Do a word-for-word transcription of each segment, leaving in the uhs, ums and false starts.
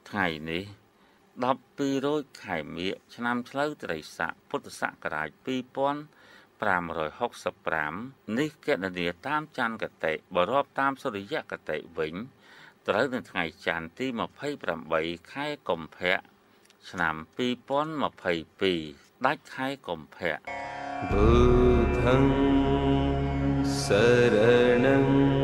ថ្ងៃនេះដប់ពីររយខែមិញឆ្នាំឆ្លូវត្រីស័កពុទ្ធសករាជពីរពាន់ប្រាំរយហុកសិបប្រាំនេះគណនាតាមចន្ទគតិបើរាប់តាមសុរិយគតិវិញត្រូវនៅថ្ងៃច័ន្ទទីម្ភៃប្រាំបីខែកុម្ភៈឆ្នាំពីរពាន់ម្ភៃពីរដាច់ខែកុម្ភៈ Buddham Saranam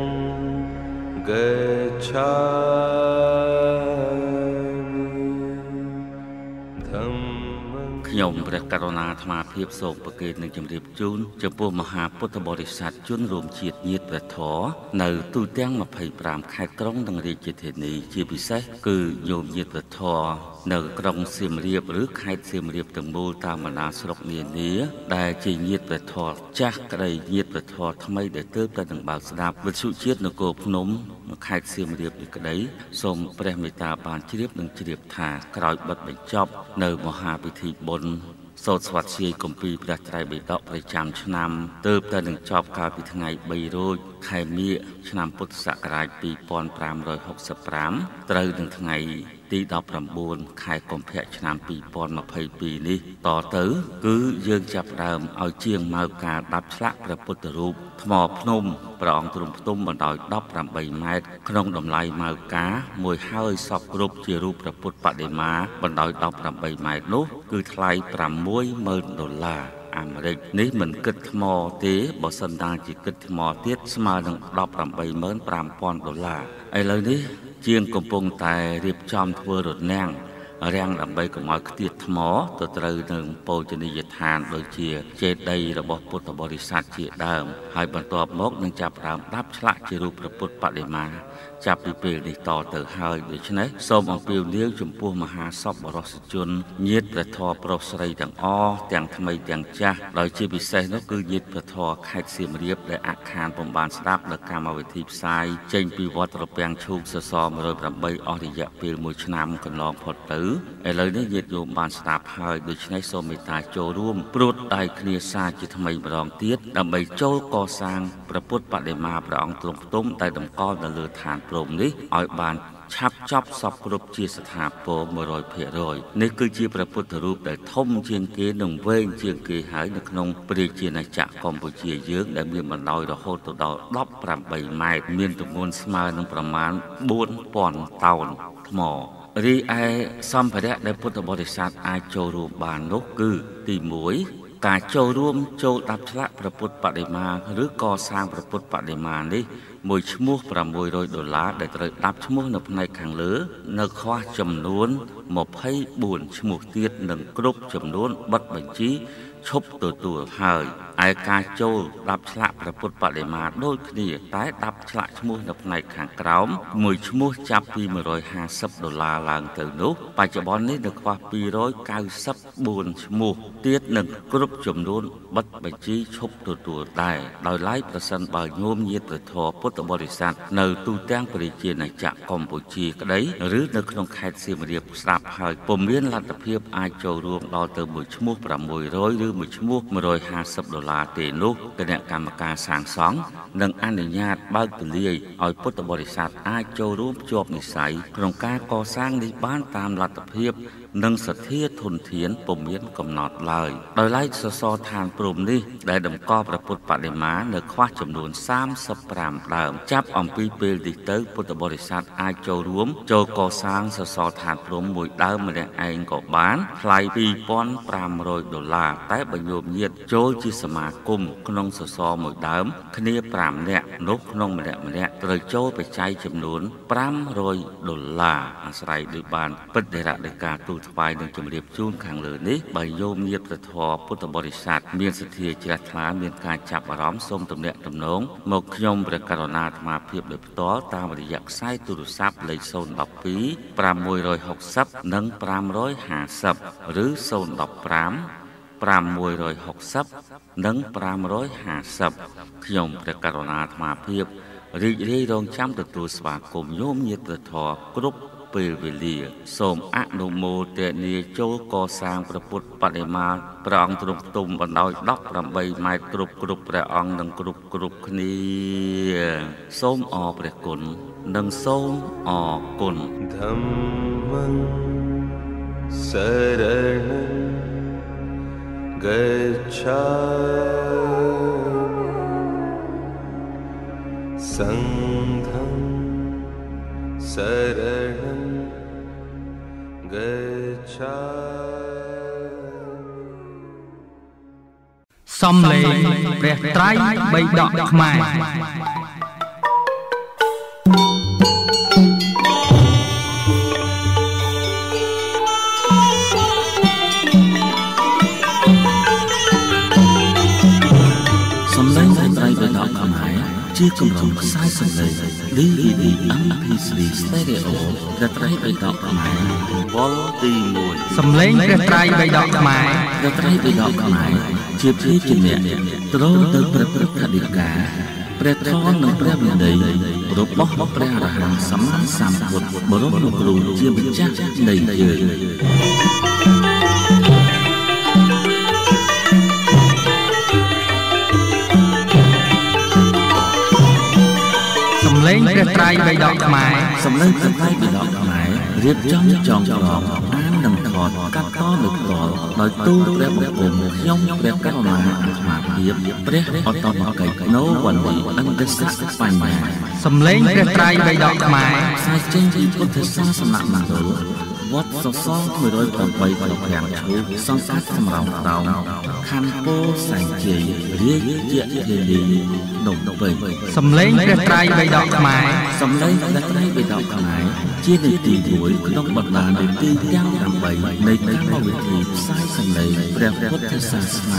Gacchami ខ្ញុំព្រះករុណាអាត្មាភាពសូមប្រគេននឹងជម្រាបជូនចំពោះមហាពុទ្ធបរិស័ទជនរួមជាតិញាតិព្រះធម៌នៅទូទាំងម្ភៃប្រាំខេត្តក្រុងនិងរាជធានីជាពិសេសគឺញោមញាតិព្រះធម៌នៅក្រុងសៀមរាបឬខេត្តសៀមរាបទាំងមូលតាមបណ្ដាស្រុកនានាដែលជាញាតិព្រះធម៌ចាស់ក្តីញាតិព្រះធម៌ថ្មីដែលទើបតែនឹងបើកស្ដាប់វិទ្យុជាតិនគរភ្នំខេត្តសៀមរាបនេះក្តីសូមព្រះមេត្តាបានជ្រាបនិងជ្រាបថាក្រោយបិទបញ្ចប់នៅមហាពិធីបុណ្យសូត្រស្វាធ្យាយគម្ពីរព្រះត្រៃបិដកប្រចាំឆ្នាំទើបតែនឹងចប់កាលពីថ្ងៃបីរោចខែមិញឆ្នាំពុទ្ធសករាជពីរពាន់ប្រាំរយហុកសិបប្រាំត្រូវនឹងថ្ងៃទីដប់ប្រាំបួនខែកុម្ភៈឆ្នាំពីរពាន់ម្ភៃពីរនេះតទៅគឺយើងចាប់ផ្ដើមឲ្យជាងម៉ៅការដាប់ឆ្លាក់ព្រះពុទ្ធរូបថ្មភ្នំព្រះអង្គទ្រង់ផ្ទុំបណ្ដោយដប់ប្រាំបីម៉ែត្រក្នុងតម្លៃម៉ៅការមួយហើយសពគ្រប់ជារូបព្រះពុទ្ធបដិមាបណ្ដោយដប់ប្រាំបីម៉ែត្រនោះគឺថ្លៃប្រាំមួយម៉ឺនដុល្លារអាមេរិកនេះមិនគិតថ្មទេបើសិនតាជាគិតថ្មទៀតស្មើនឹងដប់ប្រាំបីម៉ឺនប្រាំពាន់ដុល្លារឥឡូវនេះជាងកំពុងតែរៀបចំធ្វើរនាំងរាំងដើម្បីកុំឲ្យខ្ទាតថ្មទៅត្រូវនឹងបូជនីយដ្ឋានដូចជាចេតិយរបស់ពុទ្ធបរិស័ទជាដើមហើយបន្ទាប់មកនឹងចាប់ផ្ដើមដាប់ឆ្លាក់ជារូបព្រះពុទ្ធបដិមាចាប់ពីពេលនេះតទៅហើយដូច្នេះសូមអំពាវនាវចំពោះមហាសពបរិសជនញាតិព្រះធម៌ប្រុសស្រីទាំងអស់ទាំងថ្មីទាំងចាស់ដោយជាពិសេសនោះគឺញាតិព្រះធម៌ខេត្តសៀមរាបដែលអខានពុំបានស្ដាប់នៅកម្មវិធីផ្សាយចេញពីវត្តត្រពាំងឈូកសសរមួយរយប្រាំបីអស់រយៈពេលមួយឆ្នាំកន្លងផុតទៅឥឡូវនេះញាតិញោមបានស្ដាប់ហើយដូច្នេះសូមមេត្តាចូលរួមព្រួតដៃគ្នាសារជាថ្មីម្ដងទៀតដើម្បីចូលកសាងព្រះពុទ្ធបដិមាព្រះអង្គទ្រង់ផ្ទុំដែលតម្កល់នៅលើឋានព្រំនេះឲ្យបានឆាប់ចប់សពគ្រប់ជាស្ថាពរមួយរយភាគរយនេះគឺជាព្រះពុទ្ធរូបដែលធំជាងគេនិងវែងជាងគេហើយនៅក្នុងព្រះជាណាចក្រកម្ពុជាយើងដែលមានបណ្ដោយរហូតទៅដល់ដប់ប្រាំបីម៉ែត្រមានទម្ងន់ស្មើនឹងប្រមាណបួនពាន់តោនថ្មរីឯសម្ភារៈដែលពុទ្ធបរិស័ទអាចចូលរួមបាននោះគឺទីមួយការចូលរួមចូលដាប់ឆ្លាក់ព្រះពុទ្ធបដិមាឬកសាងព្រះពុទ្ធបដិមានេះមួយឈ្មោះប្រាំមួយរយដុល្លារដែលត្រូវដាប់ឈ្មោះនៅផ្នែកខាងលើនៅខ្វះចំនួនម្ភៃបួនឈ្មោះទៀតនិងគ្រប់ចំនួនបិទបញ្ជីឈប់ទទួលហើយឯការចូលដាប់ឆ្លាក់ព្រះពុទ្ធបដិមាដូចគ្នាតែដាប់ឆ្លាក់ឈ្មោះនៅផ្នែកខាងក្រោមមួយឈ្មោះចាប់ពីមួយរយហាសិបដុល្លារឡើងទៅនោះបច្ចុប្បន្ននេះនៅខ្វះពីររយកៅសិបបួនឈ្មោះទៀតនិងគ្រប់ចំនួនបិទបញ្ជីឈប់ទទួលដែរដោយឡែកប្រសិនបើញោមញាតិព្រះធម៌ពុទ្ធបរិស័ទនៅទូទាំងប្រជាណាចក្រកម្ពុជាក្តីឬនៅក្នុងខេត្តសៀមរាបស្ដាប់ហើយពុំមានលទ្ធភាពអាចចូលរួមដល់ទៅមួយឈ្មោះប្រាំមួយរយឬមួយឈ្មោះមួយរយហាសិបដុល្លារទេនោះគណៈកម្មការសាងសង់នឹងអនុញ្ញាតបើកទូលាយឲ្យពុទ្ធបរិស័ទអាចចូលរួមភ្ជាប់និស្ស័យក្នុងការកសាងនេះបានតាមលទ្ធភាពនិងសទ្ធាធនធានពុំមានកំណត់ឡើយដោយឡែកសសរឋានព្រំនេះដែលតម្កល់ព្រះពុទ្ធបដិមានៅខ្វះចំនួនសាមសិបប្រាំដើមចាប់អំពីពេលនេះទៅពុទ្ធបរិស័ទអាចចូលរួមចូលកសាងសសរឋានព្រំមួយដើមម្នាក់ឯងក៏បានថ្លៃពីរពាន់ប្រាំរយដុល្លារតែបើញោមញាតិចូលជាសមាគមក្នុងសសរមួយដើមគ្នាប្រាំនាក់នោះក្នុងម្នាក់ម្នាក់ត្រូវចូលបច្ច័យចំនួនប្រាំរយដុល្លារអាស្រ័យដោយបានពិតដេរដីកាទូថ្វាយនឹងជម្រាបជូនខាងលើនេះបើញោមញាតិព្រះធម៌ពុទ្ធបរិស័ទមានសទ្ធាជ្រះថ្លាមានការចាប់អារម្មណ៍សូមទំនាក់ទំនងមកខ្ញុំព្រះករុណាអាត្មាភាពដោយផ្ទាល់តាមរយៈខ្សែទូរស័ព្ទលេខศูนย์ หนึ่ง สอง ប្រាំមួយរយហុកសិបនិងប្រាំរយហាសិបឬศูนย์ หนึ่ง ห้า ប្រាំមួយរយហុកសិបនិងប្រាំរយហាសិបខ្ញុំព្រះករុណាអាត្មាភាពរីករាយរងចាំទទួលស្វាគមន៍ញោមញាតិព្រះធម៌គ្រប់ពេលវេលាសូមអនុមោទនាចូលកសាងព្រះពុទ្ធបដិមាព្រះអង្គទ្រង់ផ្ទុំបណ្ដោយដប់ប្រាំបីម៉ែត្រគ្រប់គ្រប់ព្រះអង្គនិងគ្រប់គ្រប់គ្នាសូមអរព្រះគុណនិងសូមអរគុណធម្មំសរណំកច្ឆាសង្ឃំសរណំកច្ឆាសំឡេងព្រះត្រៃបិដកខ្មែរសំឡេងព្រះត្រៃបិដកខ្មែរជាគម្រោងខ្សែសំឡេង ឌី វី ឌី អេម ភី ទ្រី Stereo ព្រះត្រៃបិដកខ្មែរវល់ទីមួយសំឡេងព្រះត្រៃបិដកខ្មែរព្រះត្រៃបិដកខ្មែរជាភាជនៈត្រូវទៅព្រះពុទ្ធដីកាព្រះធម៌និងព្រះវិន័យរបស់ព្រះអរហន្តសម្មាសម្ពុទ្ធបរមលោកគ្រូជាម្ចាស់នៃយើងសំឡេងព្រះត្រៃបិដកខ្មែរសំឡេងព្រះត្រៃបិដកខ្មែររៀបចំចងក្រងអាននិងថតកាត់តនៅផ្ទាល់ដោយទូលព្រះបង្គំខ្ញុំព្រះករុណាអាត្មាភាពព្រះអតមកៃណូវណ្ណីអន្តសៈបញ្ញាសំឡេងព្រះត្រៃបិដកខ្មែរផ្សាយចេញពីពុទ្ធសាសនមណ្ឌលវត្តសសរមួយរយប្រាំបីប្រប្រាំងឈូសង្កាត់សំរោងប្រោងខណ្ឌពោធិ៍សែនជ័យរាជធានីភ្នំពេញសំឡេងព្រះត្រៃបិដកខ្មែរសំឡេងព្រះត្រៃបិដកខ្មែរជានីតិមួយក្នុងបណ្ដានីតិទាំងប្រាំបីនៃកម្មវិធីផ្សាយសំឡេងព្រះពុទ្ធសាសនា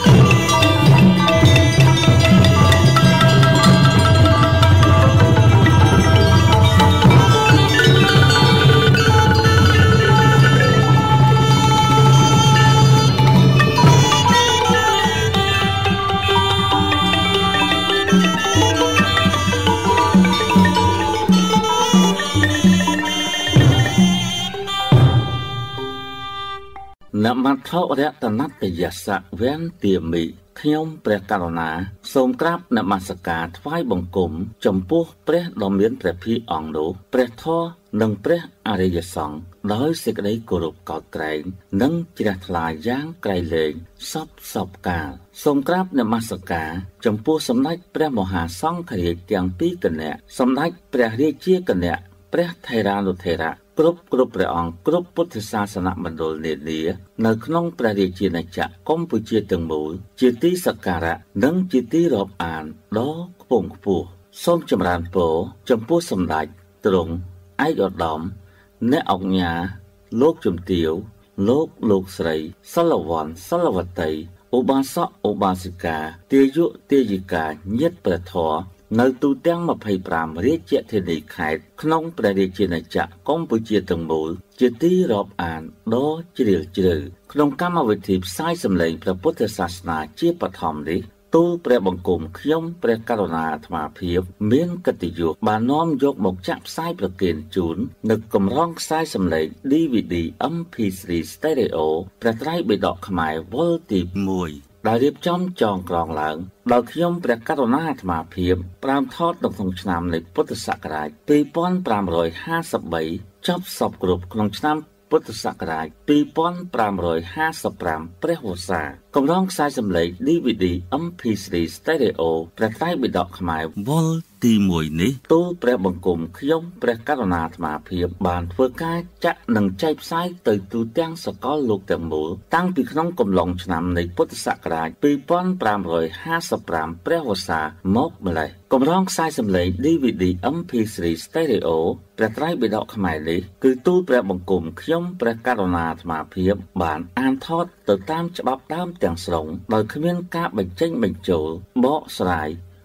នមថោរតនតយសៈវេនទាមិខ្ញុំព្រះករុណាសូមក្រាបនមស្ការថ្វាយបង្គំចំពោះព្រះដ៏មានព្រះភិអង្គនោះព្រះធម៌និងព្រះអរិយសង្ឃដោយសេចក្តីគោរពកោតក្រែងនិងជ្រះថ្លាយ៉ាងក្រៃលែងសពសពកាលសូមក្រាបនមស្ការចំពោះសម្ដេចព្រះមហាសង្ឃរាជទាំងពីរគណៈសម្ដេចព្រះរាជាគណៈព្រះថេរានុថេរៈគ្រប់គ្រប់ព្រះអង្គគ្រប់ពុទ្ធសាសនមណ្ឌលនានានៅក្នុងព្រះរាជាណាចក្រកម្ពុជាទាំងមូលជាទីសក្ការៈនិងជាទីរាប់អានដ៏ខ្ពង់ខ្ពស់សូមចម្រើនពរចំពោះសម្ដេចទ្រង់ឯកឧត្តមអ្នកអង្គញាលោកជំទាវលោកលោកស្រីសិលវ័នសិលវតីឧបាសកឧបាសិកាទាយុទាយិកាញាតិព្រះធម៌នៅទូទាំងម្ភៃប្រាំរាជធានីខេត្តក្នុងព្រះរាជាណាចក្រកម្ពុជាទាំងមូលជាទីរាប់អានដ៏ជ្រាលជ្រៅក្នុងកម្មវិធីផ្សាយសម្លេងព្រះពុទ្ធសាសនាជាបឋមនេះទូលព្រះបង្គំខ្ញុំព្រះករុណាអាត្មាភាពមានកិត្តិយសបាននាំយកមកចាក់ផ្សាយប្រគេនជូននៅកម្រងខ្សែសម្លេង ឌី វី ឌី អេម ភី ទ្រី Stereo ព្រះត្រៃបិដកខ្មែរវល់ទីមួយដែលរៀបចំចងក្រងឡើងដោយខ្ញុំព្រះករុណាអាត្មាភាពប្រាំថតនៅក្នុងឆ្នាំនៃពុទ្ធសករាជពីរពាន់ប្រាំរយហាសិបបីចប់សពគ្រប់ក្នុងឆ្នាំពុទ្ធសករាជពីរពាន់ប្រាំរយហាសិបប្រាំព្រះវស្សាកម្រងខ្សែសម្លេង ឌី វី ឌី អេម ភី ទ្រី Stereo ព្រះត្រៃបិដកខ្មែរវល់ទីមួយនេះទូលព្រះបង្គំខ្ញុំព្រះករុណាអាត្មាភាពបានធ្វើការចាក់និងចែកផ្សាយទៅទូទាំងសកលលោកទាំងមូលតាំងពីក្នុងកំឡុងឆ្នាំនៃពុទ្ធសករាជពីរពាន់ប្រាំរយហាសិបប្រាំព្រះវស្សាមកម្លេះកម្រងខ្សែសម្លេង ឌី វី ឌី អេម ភី ទ្រី Stereo ព្រះត្រៃបិដកខ្មែរនេះគឺទូលព្រះបង្គំខ្ញុំព្រះករុណាអាត្មាភាពបានអានថតទៅតាមច្បាប់ដើមទាំងស្រុងដោយគ្មានការបញ្ចេញបញ្ចូលបកស្រាយ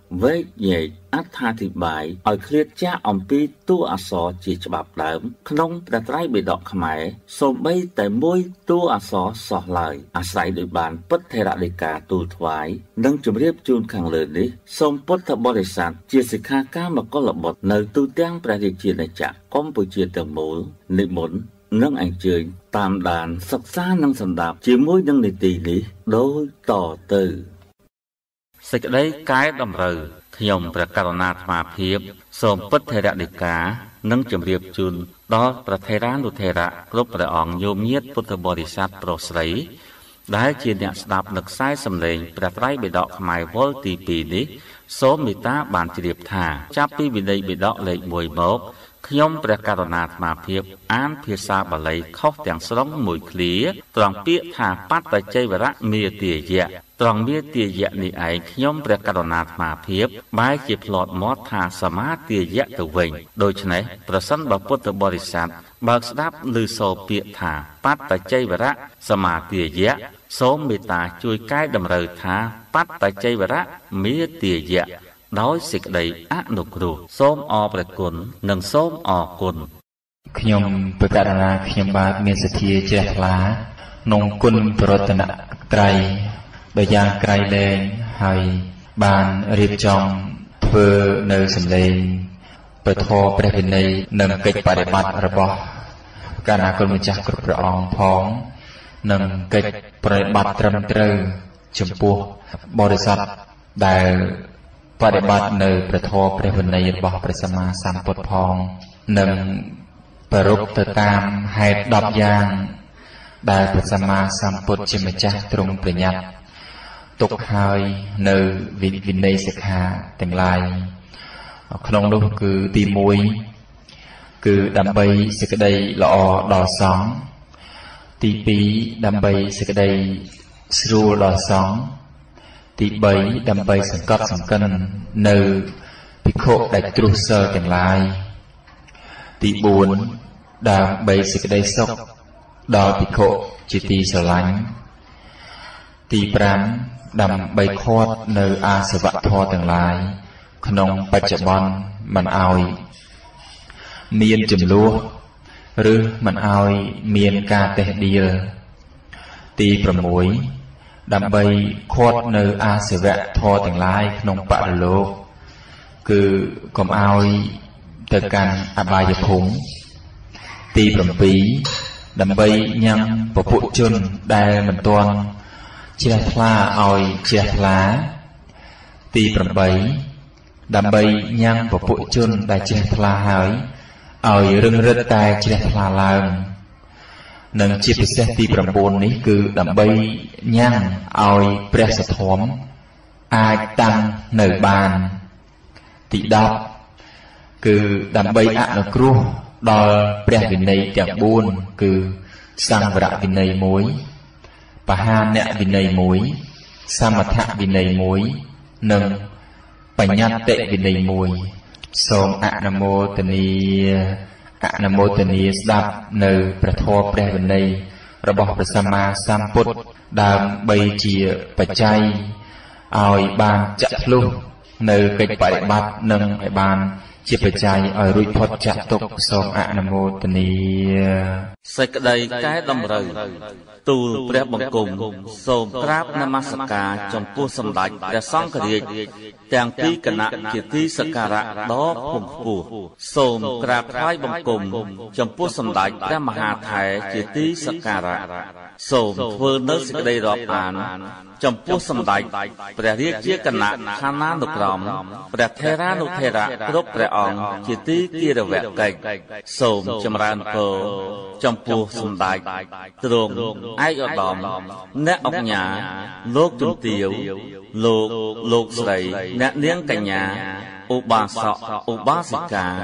វែកញែកអត្ថាធិប្បាយឲ្យឃ្លាតចាស់អំពីតួអក្សរជាច្បាប់ដើមក្នុងព្រះត្រៃបិដកខ្មែរសូម្បីតែមួយតួអក្សរសោះឡើយអាស្រ័យដោយបានពុទ្ធេរដីកាទូលថ្វាយនិងជម្រាបជូនខាងលើនេះសូមពុទ្ធបរិស័ទជាសិក្ខាកាមកុលបុត្រនៅទូទាំងព្រះរាជាណាចក្រកម្ពុជាទាំងមូលនិមន្តនិងអញ្ជើញតាមដានសិក្សានិងសម្ដាប់ជាមួយនឹងនីតិនេះដូចតទៅសេចក្តីកែតម្រូវខ្ញុំព្រះករុណាអាត្មាភាពសូមពុទ្ធេរដីកានិងជម្រាបជូនដល់ព្រះថេរានុថេរៈគ្រប់ព្រះអង្គញោមញាតិពុទ្ធបរិស័ទប្រុសស្រីដែលជាអ្នកស្ដាប់នៅខ្សែសំឡេងព្រះត្រៃបិដកខ្មែរវល់ទីពីរនេះសូមមេត្តាបានជ្រាបថាចាប់ពីវិន័យបិដកលេខមួយមកខ្ញុំព្រះករុណាអាត្មាភាពអានភាសាបាលីខុសទាំងស្រុងមួយឃ្លាត្រង់ពាក្យថាបត្តចៃវរៈមេទាយៈត្រង់មេទាយៈនេះឯងខ្ញុំព្រះករុណាអាត្មាភាពបែរជាផ្លាត់មាត់ថាសមាទាយៈទៅវិញដូច្នេះប្រសិនបើពុទ្ធបរិស័ទបើកស្ដាប់ឮសូរពាក្យថាបត្តចៃវរៈសមាទាយៈសូមមេត្តាជួយកែតម្រូវថាបត្តចៃវរៈមេទាយៈដោយសេចក្តីអនុគ្រោះសូមអរព្រះគុណនិងសូមអរគុណខ្ញុំព្រះករុណាខ្ញុំបាទមានសទ្ធាជ្រះថ្លាក្នុងគុណប្រតនត្រ័យដោយយ៉ាងក្រៃលែងហើយបានរៀបចំធ្វើនៅសម្លេងពធព្រះវិន័យនិងកិច្ចបដិបត្តិរបស់កណ្ដាគុណម្ចាស់គ្រប់ព្រះអង្គផងនិងកិច្ចប្រតិបត្តិត្រឹមត្រូវចំពោះបរិស័ទដែលបដិបត្តិនៅព្រះធម៌ព្រះវិន័យរបស់ព្រះសម្មាសម្ពុទ្ធផងនិងប្ររពទៅតាមហេតុដប់យ៉ាងដែលព្រះសម្មាសម្ពុទ្ធជាម្ចាស់ទ្រង់ប្រញាប់ទុកហើយនៅវិន័យសិក្ខាទាំងឡាយក្នុងនោះគឺទីមួយគឺដើម្បីសេចក្តីល្អដល់សង្ឃទីពីរដើម្បីសេចក្តីស្រួលដល់សង្ឃទីបីដើម្បីសង្កត់សង្កិននៅភិក្ខុដែលទ្រុះសិលទាំងឡាយទីបួនដើម្បីសេចក្តីសុខដល់ភិក្ខុជាទីស្រឡាញ់ទីប្រាំដើម្បីឃាត់នៅអាសវៈធម៌ទាំងឡាយក្នុងបច្ចុប្បន្នមិនឲ្យមានចំនួនឬមិនឲ្យមានការតេះដៀលទីប្រាំមួយដើម្បីឃាត់នៅអាសវៈធម៌ទាំងឡាយក្នុងបរិលោកគឺកុំឲ្យទៅកាន់អបាយភូមិទីប្រាំពីរដើម្បីញ៉ាំពពួកជនដែលមិនទាន់ជ្រះថ្លាឲ្យជ្រះថ្លាទីប្រាំបីដើម្បីញ៉ាំពពួកជនដែលជ្រះថ្លាហើយឲ្យរឹងរិតតែជ្រះថ្លាឡើងនិងជាពិសេសទីប្រាំបួននេះគឺដើម្បីញ៉ាំឲ្យព្រះសទ្ធំអាចតាំងនៅបានទីដប់គឺដើម្បីអនុគ្រោះដល់ព្រះវិន័យទាំងបួនគឺសង្វរវិន័យមួយបហានវិន័យមួយសមថវិន័យមួយនិងបញ្ញត្តិវិន័យមួយសូមអនុមោទនាអនុមោទនាស្ដាប់នៅព្រះធម៌ព្រះវិន័យរបស់ព្រះសម្មាសម្ពុទ្ធដើម្បីជាបច្ច័យឲ្យបានចាក់ធ្លុះនៅកិច្ចបដិបត្តិនិងឲ្យបានជាបច្ច័យឲ្យរួចផុតចាក់ទុក្ខសូមអនុមោទនាសេចក្តីកែតម្រូវទូលព្រះបង្គំសូមក្រាបនមស្ការចំពោះសម្ដេចព្រះសង្ឃរាជទាំងពីរគណៈជាទីសក្ការៈដ៏ពងខ្ពស់សូមក្រាបថ្វាយបង្គំចំពោះសម្ដេចព្រះមហាថេរជាទីសក្ការៈសូមធ្វើនៅសេចក្តីរាប់អានចំពោះសម្ដេចព្រះរាជាគណៈឋានានុក្រមព្រះថេរានុថេរៈគ្រប់ព្រះអង្គជាទីគិរវកិច្ចសូមចម្រើនពរចំពោះសម្ដេចទ្រង់ឯកឧត្តមអ្នកអង្គញាលោកជំទាវលោកលោកស្រីអ្នកនាងកញ្ញាឧបាសកឧបាសិកា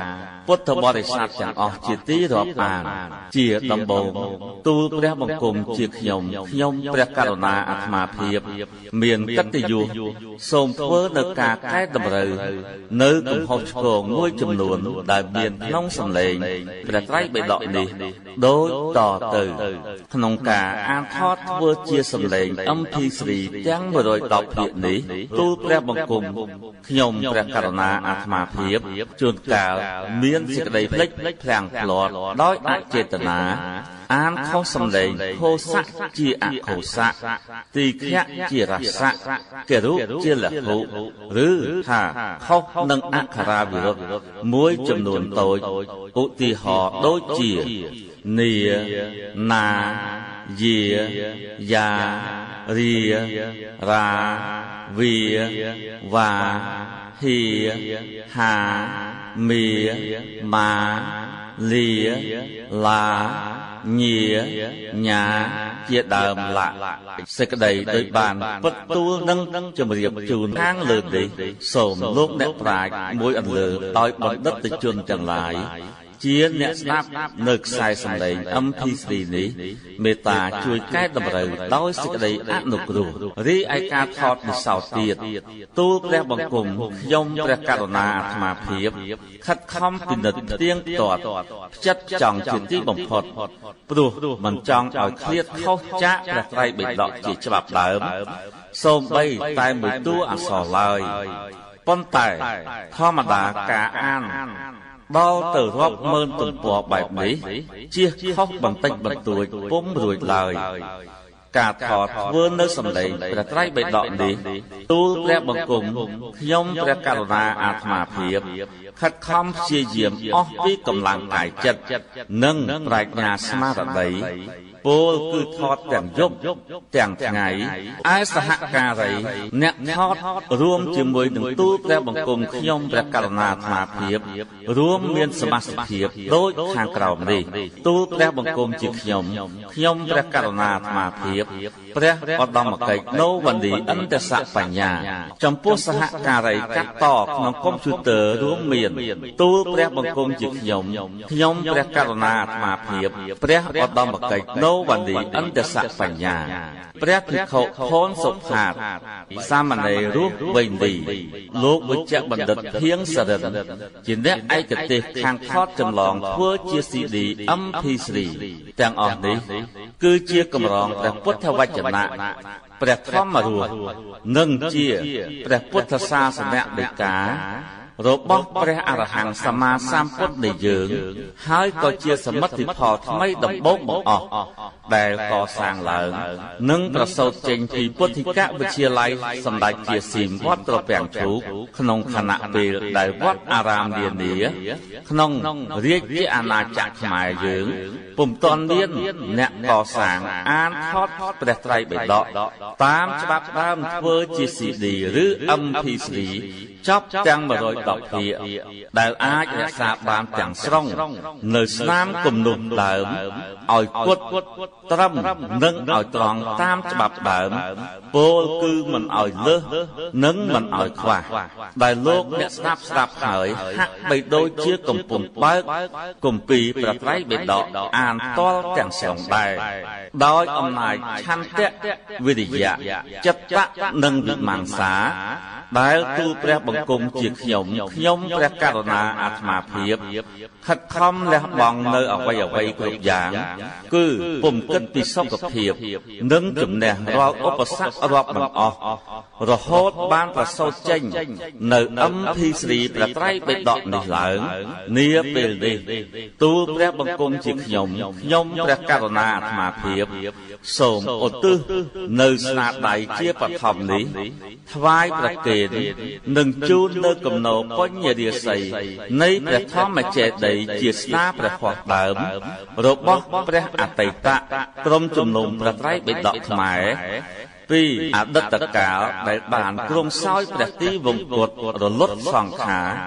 ពុទ្ធបរិស័ទទាំងអស់ជាទីរាប់អានជាដំបូងទូលព្រះបង្គំជាខ្ញុំខ្ញុំព្រះករុណាអាត្មាភាពមានកិត្តិយសសូមធ្វើនៅការកែតម្រូវនៅកំហុសឆ្គងមួយចំនួនដែលមានក្នុងសម្លេងព្រះត្រៃបិដកនេះដូចតទៅក្នុងការអានថតធ្វើជាសម្លេង em pê ba ទាំងmột trăm mườiភាគនេះទូលព្រះបង្គំខ្ញុំព្រះករុណាអាត្មាភាពជួនកាលមានសេចក្តីភ្លេចភ្លាំងភ្លាត់ដោយអចេតនាអានខុសសម្លេងខោសៈជាអខោសៈទីខៈជារសៈករុជាលហុឬថាខុសនឹងអក្ខរាវិរុទ្ធមួយចំនួនតូចឧទាហរណ៍ដូចជានីណាយាយារីរាវីវ៉ាហ៊ីហាមីម៉ាលីឡាញៀញ៉ាជាដើមឡាសេចក្តីដោយបានពិតទូលនឹងជម្រាបជូនខាងលើនេះសូមលោកអ្នកប្រាជ្ញមួយអន្លើដោយបណ្ឌិតជនទាំងឡាយជាអ្នកស្ដាប់នៅខ្សែសម្លេង em pê ba នេះមេត្តាជួយកែតម្រូវដោយសេចក្តីអនុគ្រោះរីឯការថតពិសោធន៍ទៀតទូលព្រះបង្គំខ្ញុំព្រះករុណាអាត្មាភាពខិតខំពិនិត្យផ្ទៀងផ្ទាត់ផ្ចិតផ្ចង់ជាទីបំផុតព្រោះមិនចង់ឲ្យឃ្លាតខុសចាកព្រះត្រៃបិដកជាច្បាប់ដើមសូម្បីតែមួយតួអក្សរឡើយប៉ុន្តែធម្មតាការអានដល់ទៅរាប់ម៉ឺនទំព័របែបនេះជៀសខុសបន្តិចបន្តួចពុំរួចឡើយការថតធ្វើនៅសម្លេងព្រះត្រៃបិដកនេះទូលព្រះបង្គំខ្ញុំព្រះករុណាអាត្មាភាពខិតខំព្យាយាមអស់ពីកម្លាំងកាយចិត្តនិងប្រាជ្ញាស្មារតីពលគឺថតទាំងយប់ទាំងថ្ងៃឯសហការីអ្នកថតរួមជាមួយនឹងទូលព្រះបង្គំខ្ញុំព្រះករុណាអាត្មាភាពរួមមានសមាជិកភាពដូចខាងក្រោមនេះទូលព្រះបង្គំជាខ្ញុំខ្ញុំព្រះករុណាអាត្មាភាពព្រះឧត្តមកិច្ចណូវណ្ឌីអន្តសបញ្ញាចំពោះសហការីកាត់តក្នុងកុំព្យូទ័ររួមមានទូលព្រះបង្គំជាខ្ញុំខ្ញុំព្រះករុណាអាត្មាភាពព្រះឧត្តមកិច្ចណូវណ្ឌីអន្តសបញ្ញាព្រះភិក្ខុខនសុផាតសាមណេររស់វៃឌីលោកវិជ្ជបណ្ឌិតធៀងសរិនជាអ្នកឯកទេសខាងថតចម្លងធ្វើជា ซี ឌី em pê ba ទាំងអស់នេះគឺជាកម្រងព្រះពុទ្ធវចនៈព្រះធម្មរស់និងជាព្រះពុទ្ធសាសនដីការបស់ព្រះអរហង្គសម្មាសម្ពុទ្ធនៃយើងហើយក៏ជាសមិទ្ធផលថ្មីដំបូងបង្អស់ដែលកសាងឡើងនិងប្រសូតចេញពីពុទ្ធិកវិទ្យាល័យសម្ដេចជាស៊ីមវត្តត្រពាំងឈូកក្នុងខណៈពេលដែលវត្តអារាមនានាក្នុងរាជាអាណាចក្រខ្មែរយើងពុំទាន់មានអ្នកកសាងអានថតព្រះត្រៃបិដកតាមច្បាប់ដើមធ្វើជា ซี ឌី ឬ em pê baចប់ទាំងmột trăm mườiភាគដែលអាចរក្សាបានទាំងស្រុងនៅស្នាមគំនុំដើមឲ្យគុតត្រឹមនិងឲ្យត្រង់តាមច្បាប់ដើមពលគឺមិនឲ្យលើសនិងមិនឲ្យខ្វះដែលលោកអ្នកស្ដាប់ស្ដាប់ហើយហាក់បីដូចជាកំពុងបើកគម្ពីរព្រះត្រៃបិដកអានតលទាំងស្រុងដែរដោយអំណាចឆន្ទៈវិរិយៈចិត្តៈនិងវិមង្សាដែលទូលព្រះបង្គំជាខ្ញុំខ្ញុំព្រះករុណាអាត្មាភាពខិតខំលះបង់នៅអ្វីអ្វីគ្រប់យ៉ាងគឺពុំគិតពីសុខភាពនិងជំនះរាល់ឧបសគ្គរាប់មិនអស់រហូតបានប្រសូតចេញនៅ em pê ba ព្រះត្រៃបិដកនេះឡើងនាពេលនេះទូលព្រះបង្គំជាខ្ញុំខ្ញុំព្រះករុណាអាត្មាភាពសូមឧទ្ទិសនៅស្នាដៃជាបឋមនេះថ្វាយប្រគេននិងជូននៅគំនោបញ្ញរាសីនៃព្រះធម្មចេតិយជាស្នាព្រះហស្ថដើមរបស់ព្រះអតីតក្រុមជំនុំព្រះត្រៃបិដកខ្មែរពីអតីតកាលដែលបានគ្រងសោយព្រះទីវង្គតរលត់សង្ខារ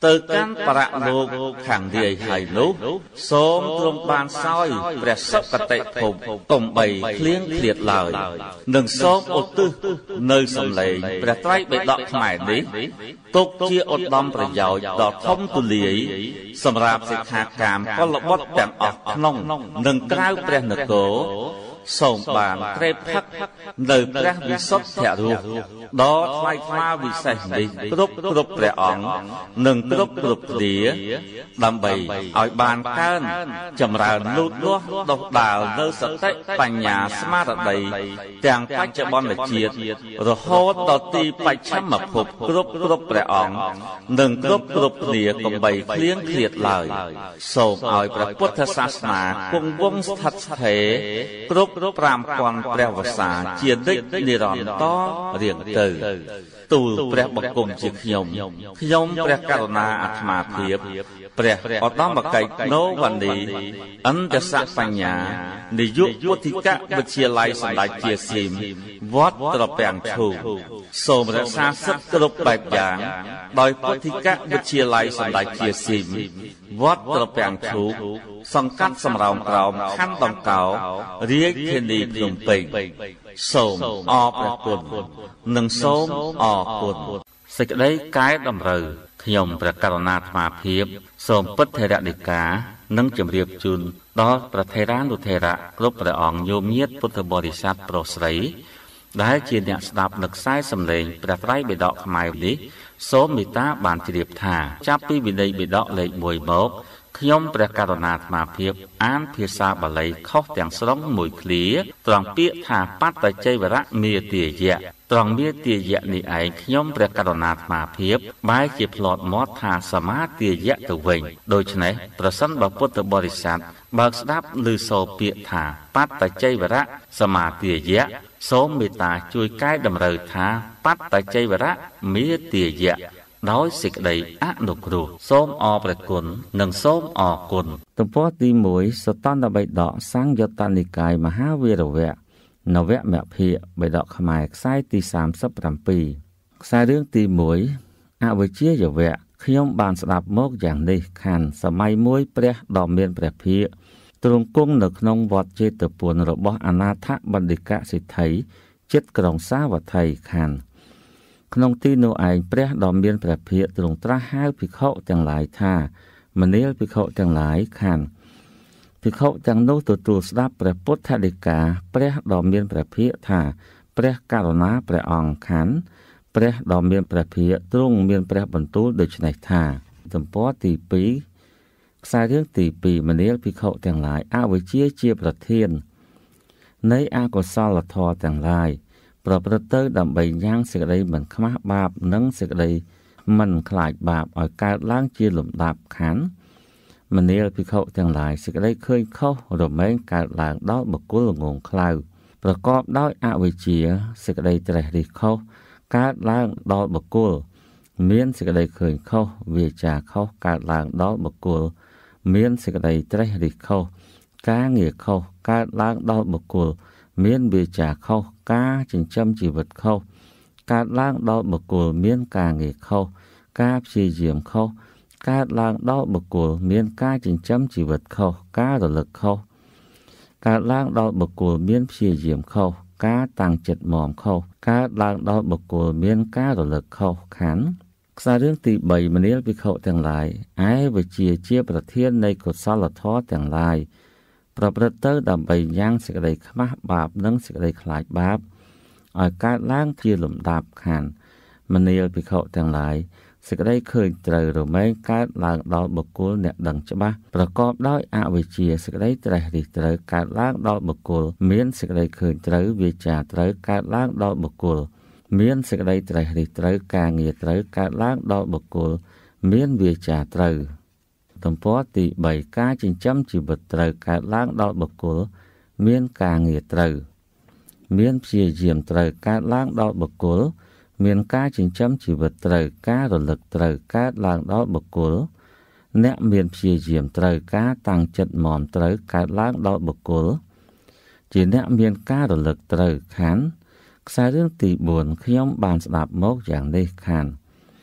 từ căn bạc lục hàng địa hải nút xóm trong ban soi bẹt sấp cả tệ phụng tổng bày liếng liệt lời đừng xóm ô tư nơi sầm lệ bẹt trái bẹt đọt mải đi tục chia ô đom bẹt giàu đọt thông tu lý sầm rạp sẽ hạ cảm có lộc bót chẳng ọt nông đừng cao bẹt nực cổ sông bàn trê phắc nơi bẹt vi sốt thẻ ruột đó thay pha vì sạch đi cướp cướp bẹt ỏng đừng cướp cướp đĩa đầm bầy ở bàn can chầm ra lút lúa độc đào nơi sợi tết bành nhà smart ở đây chàng phách cho bon là chiết rồi hốt tao ti phách chăm mập hộp cướp cướp bẹt ỏng đừng cướp cướp đĩa cùng bầy liếng liệt lời sông ở bẹtพุทธศาสนาคงวงทัดเถครบปรามควันแปลภาษาเจียนดินิรันดร์ต่อเรียงเตอตูแปลบกกลมจิขยมขยมแปลกรุณาอาตมาเพียบแปลอดน้อมบกไก่โนวันดีอันจะสักปัญญาในยุคพุทธิกะวิทยาลัยสันดาเจียซิมวัดตระแปงชูโสมรักษาสักกรุบแบบอย่างโดยพุทธิกะวิทยาลัยสันดาเจียซิมวัดตระแปงชูสังกัดสำรองกล่าวขั้นตอนเก่าเรียกเทนีพนมเป่งโสมออประกุลหนึ่งโสมออกุลสิกได้กายดำเรือขยมประกาศนาธมาเพียบโสมพุทธเถระดิกานึ่งจำเรียบจุนดอประเทรานุเทระกรบประอองโยมเยียดพุทธบริษัทโปรสไรได้เจียนเนี่ยสดับนึกไส้สำเร็จประไตรเบดอกขมายนี้โสมมิตาบานจีเรียบธาจับปีบินได้เบดอกเลยมวยโบกขยมประกาศนาธมาเพียบอ่านเพียซาบาลัยเข้าแต่งสร้องมวยเคลียตรองเปียธาปัตตใจวระเมียเตียเยะตรองเมียเตียเยะนี่ไอขยมประกาศนาธมาเพียบใบเจ็บหลอดมอธาสมาเตียเยะตัวเวงโดยฉะนั้นประสันบพุทธบริษัทบักสดับลือโซเปียธาปัตตใจวระสมาเตียเยะโสมเมตตาช่วยใกล้ดำเริธาปัตตใจวระเมียเตียเยะน้อยสิกใดอะนุกรูโสมอประกุลหนึ่งโสมอกุลตัวพอตีมวยสตันดาใบดอกสังยตันิกายมหาเวรเวะนเวะแมเพียใบดอกขมายไซตีสามสับรำปีไซเรื่องตีมวยอาวิเชียเวะขยมบานสลับโมกอย่างนี้ขันสมัยมวยเปรียดอมเมียนเปรียเพียตรงกุ้งหนึกนงวัดเจตปวนระบบอนาถบัณฑิกะสิทธิเจ็ดกรองสาวัไทยขันขนมตีโนไอเปรียดอมเมียนเปรียเพียตรงตราห้าพิเข้าจังหลายท่ามันเนี้ยพิเข้าจังหลายขันพิเข้าจังโนตัวตัวสลับเปรียพุทธดิกาเปรียดอมเมียนเปรียเพียท่าเปรียการณาเปรียองขันเปรียดอมเมียนเปรียเพียตรงเมียนเปรียบรรทุโดยชนัยท่าจำพอตีปีสายเรื่องตีปีมันเนี้ยพิเข้าจังหลายอาวิเชียเจียประเทศในอากอซาลทอจังหลายประประเตอร์ดำใบย่างเสกใดเหมือนขมาบาปนังเสกใดมันคลายบาปอ่อยการล้างเจียหลุมดาบขันมันเนี้ยพิเข้าจังหลายเสกใดเคยเข้าหรือไม่การล้างด้อยบกุลงงคลายประกอบด้อยอาวิเชียเสกใดจะได้ดีเข้าการล้างด้อยบกุลเมียนเสกใดเคยเข้าเวียจ่าเข้าการล้างด้อยบกุลเมียนเสกใดจะได้ดีเข้าการเงียเข้าการล้างด้อยบกุลเมียนเบียจ่าเข้าการจิงจำจีวิตเข้าการล้างด้อยบกุลเมียนการเงียเข้าการชีเยี่ยมเข้าการล้างด้อยบกุลเมียนการจิงจำจีวิตเข้าการระลึกเข้าการล้างด้อยบกุลเมียนชีเยี่ยมเข้าการต่างจิตหมอมเข้าการล้างด้อยบกุลเมียนการระลึกเข้าขันสายเรื่องตีใบมันเนี้ยพิเข้าแต่งลายไอ้วิเชียเจียประเทศในกฎสารทอแต่งลายประประเตอร์ดำใบย่างสิกใดขมาบาปนังสิกใดคลายบาปอ่อยการล้างเจียหลุมดาบขันมันเนี้ยพิเข้าแต่งลายสิกใดเคยเจอหรือไม่การล้างดอกบกุลเนี่ยดังจะบ้าประกอบด้วยอวิเชียสิกใดเจอดีเจอการล้างดอกบกุลเมียนสิกใดเคยเจอวิจารเจอการล้างดอกบกุลเมียนสิกใดเจอดีเจอการเงียเจอการล้างดอกบกุลเมียนวิจารเจอตมพอตีใบการจิงจำจีบเจอการล้างดอกบกุลเมียนการเงียเจอเมียนเพียเยี่ยมเจอการล้างดอกบกุลเมียนการจิงจำจีบเจอการระลึกเจอการล้างดอกบกุลเนื้อเมียนเพียเยี่ยมเจอการตั้งจิตหมอมเจอการล้างดอกบกุลจีเนื้อเมียนการระลึกเจอขันสายเรื่องตีบุญขย่มบานสลับมกอย่างได้ขัน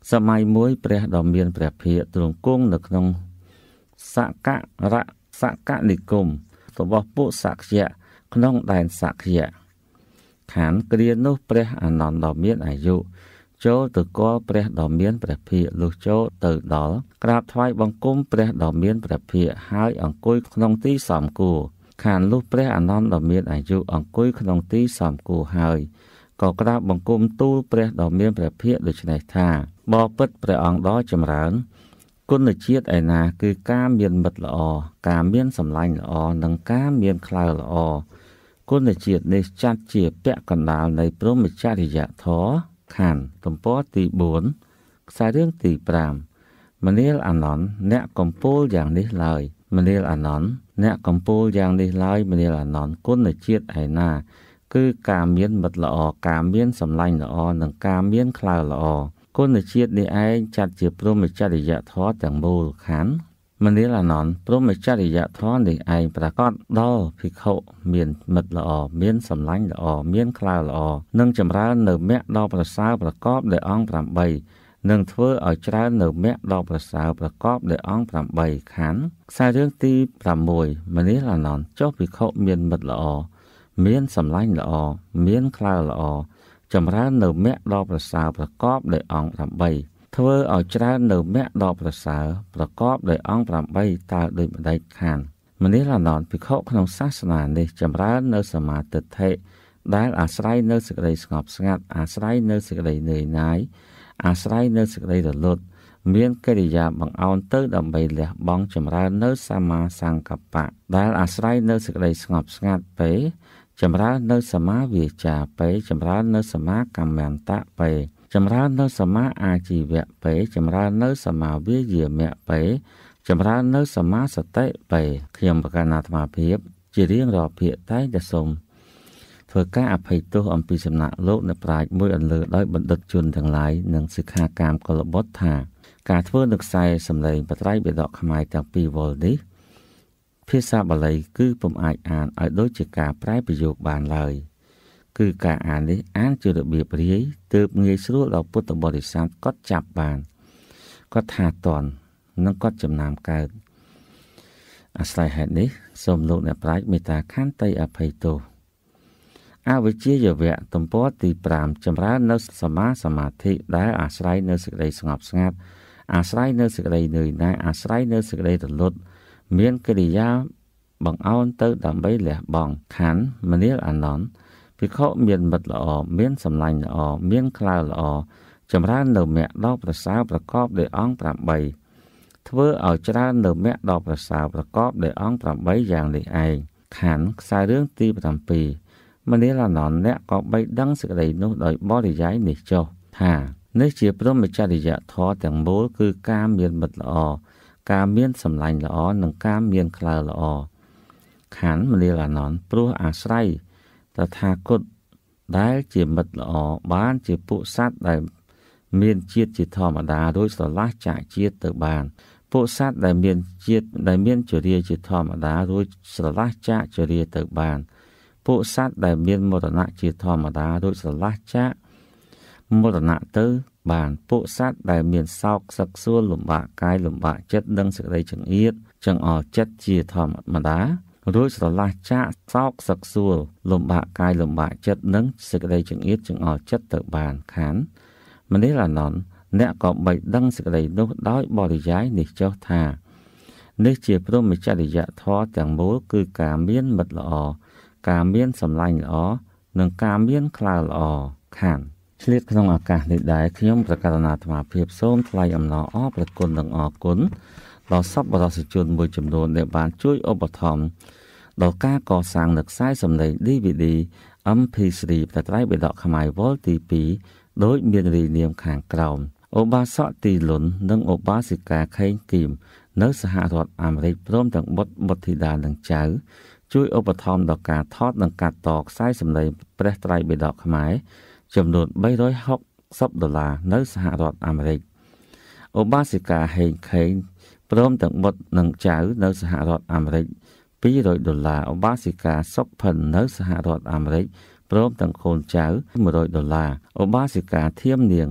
សម័យមួយព្រះដ៏មានព្រះភិក្ខទ្រង់គង់នៅក្នុងសករៈសកនិគមរបស់ពួកសក្យៈក្នុងដែនសក្យៈខានគ្រានោះព្រះអានន្ទដ៏មានអាយុចូលទៅគាល់ព្រះដ៏មានព្រះភិក្ខលុះចូលទៅដល់ក្រាបថ្វាយបង្គំព្រះដ៏មានព្រះភិក្ខហើយអង្គុយក្នុងទីសមគួរខានលុះព្រះអានន្ទដ៏មានអាយុអង្គុយក្នុងទីសមគួរហើយក៏ក្រាបបង្គំទូលព្រះដ៏មានព្រះភិក្ខដូច្នេះថាបបិទ្ធព្រះអង្គដ៏ចម្រើនគុណជាតិឯណាគឺការមានមិត្តល្អការមានសម្លាញ់ល្អនិងការមានក្លៅល្អគុណជាតិនេះចាត់ជាពាក់កណ្ដាលនៃព្រហ្មចរិយធម៌ខានទំព័រទីបួនខ្សែរឿងទីប្រាំមនាលអានន្ទអ្នកកំពូលយ៉ាងនេះឡើយមនាលអានន្ទអ្នកកំពូលយ៉ាងនេះឡើយមនាលអានន្ទគុណជាតិឯណាគឺការមានមិត្តល្អការមានសម្លាញ់ល្អនិងការមានក្លៅល្អគុណជាតិនេះឯងចាត់ជាព្រហ្មចរិយធម៌ទាំងមូលខានមនាលអានន្ទព្រហ្មចរិយធម៌នេះឯងប្រកាសដល់ភិក្ខុមានមិត្តល្អមានសម្លាញ់ល្អមានក្លៅល្អនិងចម្រើននៅមគ្គដ៏ប្រសើរប្រកបដោយអង្គប្រាំនិងធ្វើឲ្យច្រើននៅមគ្គដ៏ប្រសើរប្រកបដោយអង្គប្រាំខានខ្សែរឿងទីប្រាំមួយមនាលអានន្ទចុះភិក្ខុមានមិត្តល្អមានសម្លាញ់ល្អមានក្លៅល្អចម្រើននៅមគ្គដ៏ប្រសើរប្រកបដោយអង្គប្រាំធ្វើឲ្យច្រើននៅមគ្គដ៏ប្រសើរប្រកបដោយអង្គប្រាំតើដូចម្ដេចខានមនាលអានន្ទភិក្ខុក្នុងសាសនានេះចម្រើននៅសមាទិដ្ឋិដែលអាស្រ័យនៅសេចក្តីស្ងប់ស្ងាត់អាស្រ័យនៅសេចក្តីនឿយណាយអាស្រ័យនៅសេចក្តីរលត់មានកិរិយាបង្អោនទៅដើម្បីលះបង់ចម្រើននៅសម្មាសង្កប្បៈដែលអាស្រ័យនៅសេចក្តីស្ងប់ស្ងាត់ពេចម្រើននៅសមាវាចាពេចម្រើននៅសមាកម្មន្តៈពេចម្រើននៅសមាអាជីវៈពេចម្រើននៅសមាវិយាមៈពេចម្រើននៅសមាសតិពេខ្ញុំប្រកាសអាត្មាភាពជារៀងរាល់ភាគតែងតែសូមធ្វើការអភ័យទោសអំពីសំណាក់លោកអ្នកប្រាជ្ញមួយអន្លើដោយបណ្ឌិតជនទាំងឡាយនិងសិក្ខាកាមកុលបុត្រថាការធ្វើនៅខ្សែសម្លេងបត្រៃបិដកខ្មែរទាំងពីរវល់នេះភាសាបាលីគឺពុំអាចអានឲ្យដូចជាការប្រែប្រយោគបានឡើយគឺការអាននេះអានជារបៀបរាយទើបងាយស្រួលដល់ពុទ្ធបរិស័ទគាត់ចាប់បានគាត់ថាតន់និងគាត់ចំណាំកើតអាស្រ័យហេតុនេះសូមលោកអ្នកប្រាជ្ញមេត្តាខន្តីអភ័យទោសអវិជ្ជាយវៈទំព័រទីប្រាំចម្រើននៅសមាសមាធិដែលអាស្រ័យនៅសេចក្តីស្ងប់ស្ងាត់អាស្រ័យនៅសេចក្តីនឿយណាយអាស្រ័យនៅសេចក្តីរលត់មានកិរិយាបង្អោនទៅដើម្បីលះបង់ខណ្ឌមនាលអានន្ទភិក្ខុមានមិត្តល្អមានសម្លាញ់ល្អមានក្លៅល្អចម្រើននៅមគ្គដ៏ប្រសើរប្រកបដោយអង្គប្រាំធ្វើឲ្យច្រើននៅមគ្គដ៏ប្រសើរប្រកបដោយអង្គប្រាំយ៉ាងនេះឯងខណ្ឌខ្សែរឿងទីប្រាំពីរមនាលអានន្ទអ្នកក៏បីដឹងសេចក្តីនោះដោយបរិយាយនេះចុះថានេះជាព្រហ្មចរិយធម៌ទាំងមូលគឺការមានមិត្តល្អការមានសម្លាញ់ល្អនិងការមានក្លៅល្អខណ្ឌមនាលអានន្ទព្រោះអាស្រ័យតថាគតដែលជាមិត្តល្អបានជាពួកសត្វដែលមានជាតិជាធម្មតារួចស្រឡះចាកជាតិទៅបានពួកសត្វដែលមានជាតិដែលមានជរាជាធម្មតារួចស្រឡះចាកជរាទៅបានពួកសត្វដែលមានមរណៈជាធម្មតារួចស្រឡះចាកមរណៈទៅបានពួកសត្វដែលមានសោកសឹកសួលលំបាកកាយលំបាកចិត្តនិងសេចក្តីចង្អៀតចង្អល់ចិត្តជាធម្មតារួចស្រឡះចាកសោកសឹកសួលលំបាកកាយលំបាកចិត្តនិងសេចក្តីចង្អៀតចង្អល់ចិត្តទៅបានខានមនាលអានន្ទអ្នកក៏បីដឹងសេចក្តីនោះដោយបរិយាយនេះចុះថានេះជាព្រហ្មចរិយធម៌ទាំងមូលគឺការមានមិត្តល្អការមានសម្លាញ់ល្អនិងការមានក្លៅល្អខានឆ្លៀតក្នុងឱកាសនេះដែរខ្ញុំប្រកាសអាត្មាភាពសូមថ្លែងអំណរអរព្រគុណនិងអរគុណដល់សប្បុរសជនមួយចំនួនដែលបានជួយឧបត្ថម្ភដល់ការកសាងនៅខ្សែសម្លេង ឌី វី ឌី អេម ភី ទ្រី បត្រៃបិដកខ្មែរវល់ទីពីរដោយមានរាយនាមខាងក្រោមឧបាសកទីលុននិងឧបាសិកាខេងគីមនៅសហរដ្ឋអាមេរិកព្រមទាំងបុត្របុត្រធីតានិងចៅជួយឧបត្ថម្ភដល់ការថតនិងកាត់តខ្សែសម្លេងព្រះត្រៃបិដកខ្មែរចំនួនបីរយហុកសិបដុល្លារនៅសហរដ្ឋអាមេរិកឧបាសិកាហេងខេងព្រមទាំងបុត្រនិងចៅនៅសហរដ្ឋអាមេរិកពីររយដុល្លារឧបាសិកាសុកផិននៅសហរដ្ឋអាមេរិកព្រមទាំងកូនចៅមួយរយដុល្លារឧបាសិកាធៀមនាង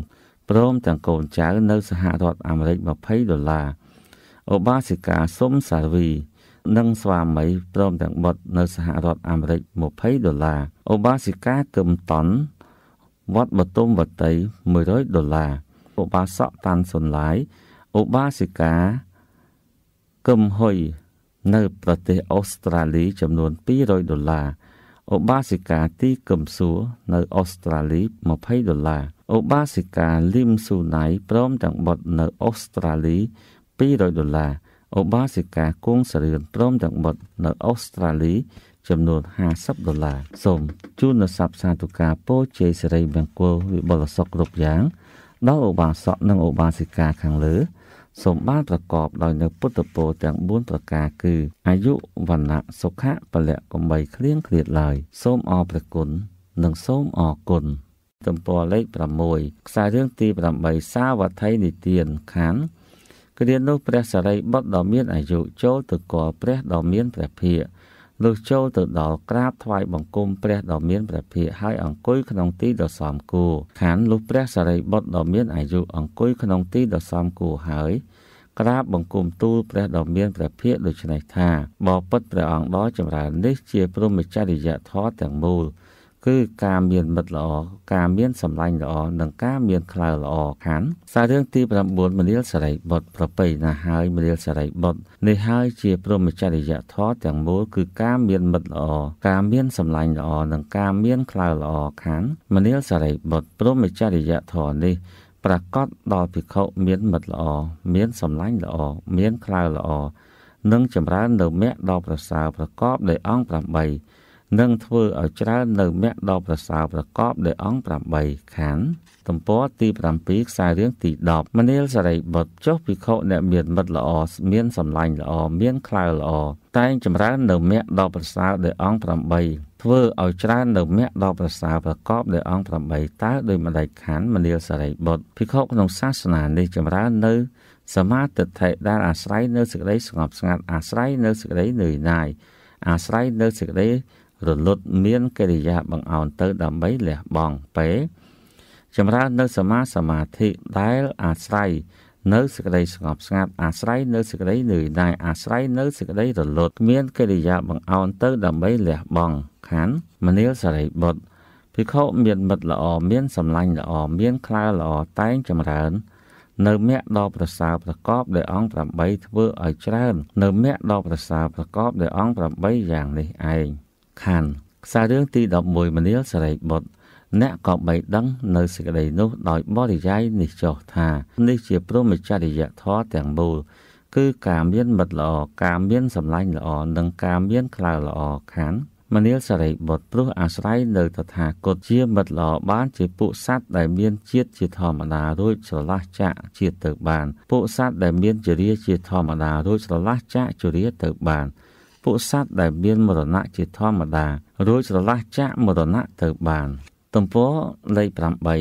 ព្រមទាំងកូនចៅនៅសហរដ្ឋអាមេរិក20ដុល្លារឧបាសិកាសុំសាវីនិងស្វាមីព្រមទាំងបុត្រនៅសហរដ្ឋអាមេរិក20ដុល្លារឧបាសិកាគឹមតនវត្តបទុមវតី100ដុល្លារឧបាសកតាន់សុនឡាយឧបាសិកាគឹមហ៊ុយនៅប្រទេសអូស្ត្រាលីចំនួន200ដុល្លារឧបាសិកាទីគឹមសួរនៅអូស្ត្រាលី20ដុល្លារឧបាសិកាលីមស៊ូណៃព្រមទាំងបុត្រនៅអូស្ត្រាលី200ដុល្លារឧបាសិកាគង់សរឿនព្រមទាំងបុត្រនៅអូស្ត្រាលីចំនួន50ដុល្លារសូមជូននូវស័ព្ទសាធុការពោជ័យសិរីមង្គលវិបុលសុខគ្រប់យ៉ាងដល់ឧបាសកនិងឧបាសិកាខាងលើសូមបានប្រកបដោយនៅពុទ្ធពរទាំង4ប្រការគឺអាយុវណ្ណៈសុខៈពលៈកំបីគ្លៀងគ្លាតឡើយសូមអរព្រះគុណនិងសូមអរគុណទំព័រលេខ6ខ្សែរឿងទី8សាវត្ថីនិទានខានគ្រានោះព្រះសារីបុត្រដ៏មានអាយុចូលទៅគាល់ព្រះដ៏មានព្រះភិក្ខលុះចូលទៅដល់ក្រាបថ្វាយបង្គំព្រះដ៏មានព្រះភិក្ខហើយអង្គុយក្នុងទីដ៏សមគួរខានលុះព្រះសារីបុត្រដ៏មានអាយុអង្គុយក្នុងទីដ៏សមគួរហើយក្រាបបង្គំទូលព្រះដ៏មានព្រះភិក្ខដូច្នេះថាបបិទ្ធព្រះអង្គដ៏ចម្រើននេះជាព្រហ្មចរិយធម៌ទាំងមូលគឺការមានមិត្តល្អការមានសម្លាញ់ល្អនិងការមានក្លៅល្អខានសាររឿងទី9មនាលសារីបុត្រប្រពៃណាស់ហើយមនាលសារីបុត្រនេះហើយជាព្រហ្មចរិយធម៌ទាំងមូលគឺការមានមិត្តល្អការមានសម្លាញ់ល្អនិងការមានក្លៅល្អខានមនាលសារីបុត្រព្រហ្មចរិយធម៌នេះប្រកបដល់ភិក្ខុមានមិត្តល្អមានសម្លាញ់ល្អមានក្លៅល្អនិងចម្រើននៅមគ្គដ៏ប្រសើរប្រកបដោយអង្គ8នឹងធ្វើឲ្យច្រើននៅមគ្គដ៏ប្រសើរប្រកបដោយអង្គ8ខានទំព័រទី7ខ្សែរឿងទី10មនាលសារីបុត្រចុះភិក្ខុអ្នកមានមិត្តល្អមានសម្លាញ់ល្អមានក្លៅល្អតែងចម្រើននៅមគ្គដ៏ប្រសើរដោយអង្គ8ធ្វើឲ្យច្រើននៅមគ្គដ៏ប្រសើរប្រកបដោយអង្គ8តើដោយម្ដេចខានមនាលសារីបុត្រភិក្ខុក្នុងសាសនានេះចម្រើននៅសមាទិដ្ឋិដែលអាស្រ័យនៅសេចក្តីស្ងប់ស្ងាត់អាស្រ័យនៅសេចក្តីនឿយណាយអាស្រ័យនៅសេចក្តីរលត់មានកិរិយាបង្អោនទៅដើម្បីលះបង់ពេចម្រើននៅសមាសមាធិដែលអាស្រ័យនៅសេចក្តីស្ងប់ស្ងាត់អាស្រ័យនៅសេចក្តីនឿយណាយអាស្រ័យនៅសេចក្តីរលត់មានកិរិយាបង្អោនទៅដើម្បីលះបង់ខានមនាលសារីបុត្រភិក្ខុមានមិត្តល្អមានសម្លាញ់ល្អមានក្លៅល្អតែងចម្រើននៅមគ្គដ៏ប្រសើរប្រកបដោយអង្គ8ធ្វើឲ្យច្រើននៅមគ្គដ៏ប្រសើរប្រកបដោយអង្គ8យ៉ាងនេះឯងខានខ្សែរឿងទី11មនាលសារីបុត្រអ្នកក៏បីដឹងនៅសេចក្តីនោះដោយបរិយាយនេះចុះថានេះជាព្រហ្មចរិយធម៌ទាំងមូលគឺការមានមិត្តល្អការមានសម្លាញ់ល្អនិងការមានក្លៅល្អខានមនាលសារីបុត្រព្រោះអាស្រ័យនៅតថាគតជាមិត្តល្អបានជាពួកសត្វដែលមានជាតិជាធម្មតារួចស្រឡះចាកជាតិទៅបានពួកសត្វដែលមានជរាជាធម្មតារួចស្រឡះចាកជរាទៅបានពួកសត្វដែលមានមរណៈជាធម្មតារួចស្រឡះចាកមរណៈទៅបានទំព័រលេខ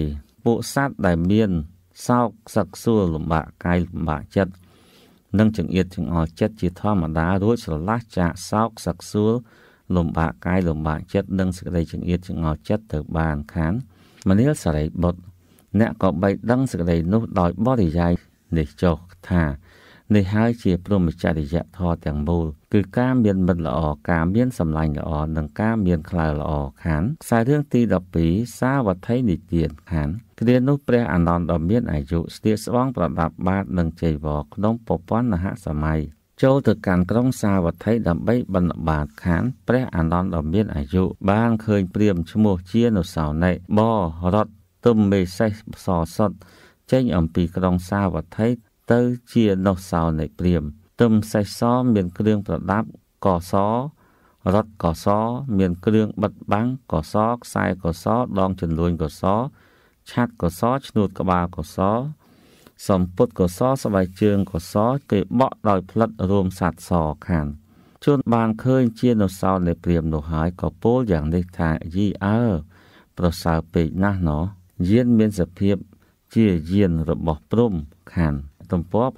8ពួកសត្វដែលមានសោកសឹកសួលលំបាកកាយលំបាកចិត្តនិងចង្អៀតចង្អល់ចិត្តជាធម្មតារួចស្រឡះចាកសោកសឹកសួលលំបាកកាយលំបាកចិត្តនិងសេចក្តីចង្អៀតចង្អល់ចិត្តទៅបានខានមនាលសារីបុត្រអ្នកក៏បីដឹងសេចក្តីនោះដោយបរិយាយនេះចុះថានេះហើយជាព្រហ្មចរិយធម៌ទាំងមូលគឺការមានមិត្តល្អការមានសម្លាញ់ល្អនិងការមានក្លៅល្អខានខ្សែរឿងទី12សាវត្ថីនិទានខានគ្រានោះព្រះអានន្ទដ៏មានអាយុស្លៀកស្បង់ប្រដាប់បាតនិងចីវរក្នុងប្រព័ន្ធមហាសម័យចូលទៅកាន់ក្រុងសាវត្ថីដើម្បីបិណ្ឌបាតខានព្រះអានន្ទដ៏មានអាយុបានឃើញព្រាហ្មណ៍ឈ្មោះជានុសោនិបរតទុំមេសេសសសុតចេញអំពីក្រុងសាវត្ថីទៅជានុសោនិព្រាហ្មណ៍ទឹមសេះសមានគ្រឿងប្រដាប់កសរត់កសមានគ្រឿងបិទបាំងកសខ្សែកសដងចន្លួនកសឆាត់កសឈ្នួតក្បាលកសសំពត់កសស្បែកជើងកសគេបក់ដោយផ្លិតរួមសัตว์សខានជួនបានឃើញជានុសោនិព្រាហ្មណ៍នោះហើយក៏ពោលយ៉ាងនេះថាយីអើប្រសើរពេកណាស់ណោះយានមានសភាពជាយានរបស់ព្រហ្មខានទំព័រ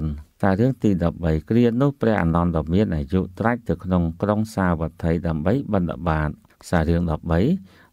9តែរឿងទី13គ្រានោះព្រះអានន្ទដ៏មានអាយុត្រាច់ទៅក្នុងក្រុងសាវត្ថីដើម្បីបិណ្ឌបាតខ្សែរឿង13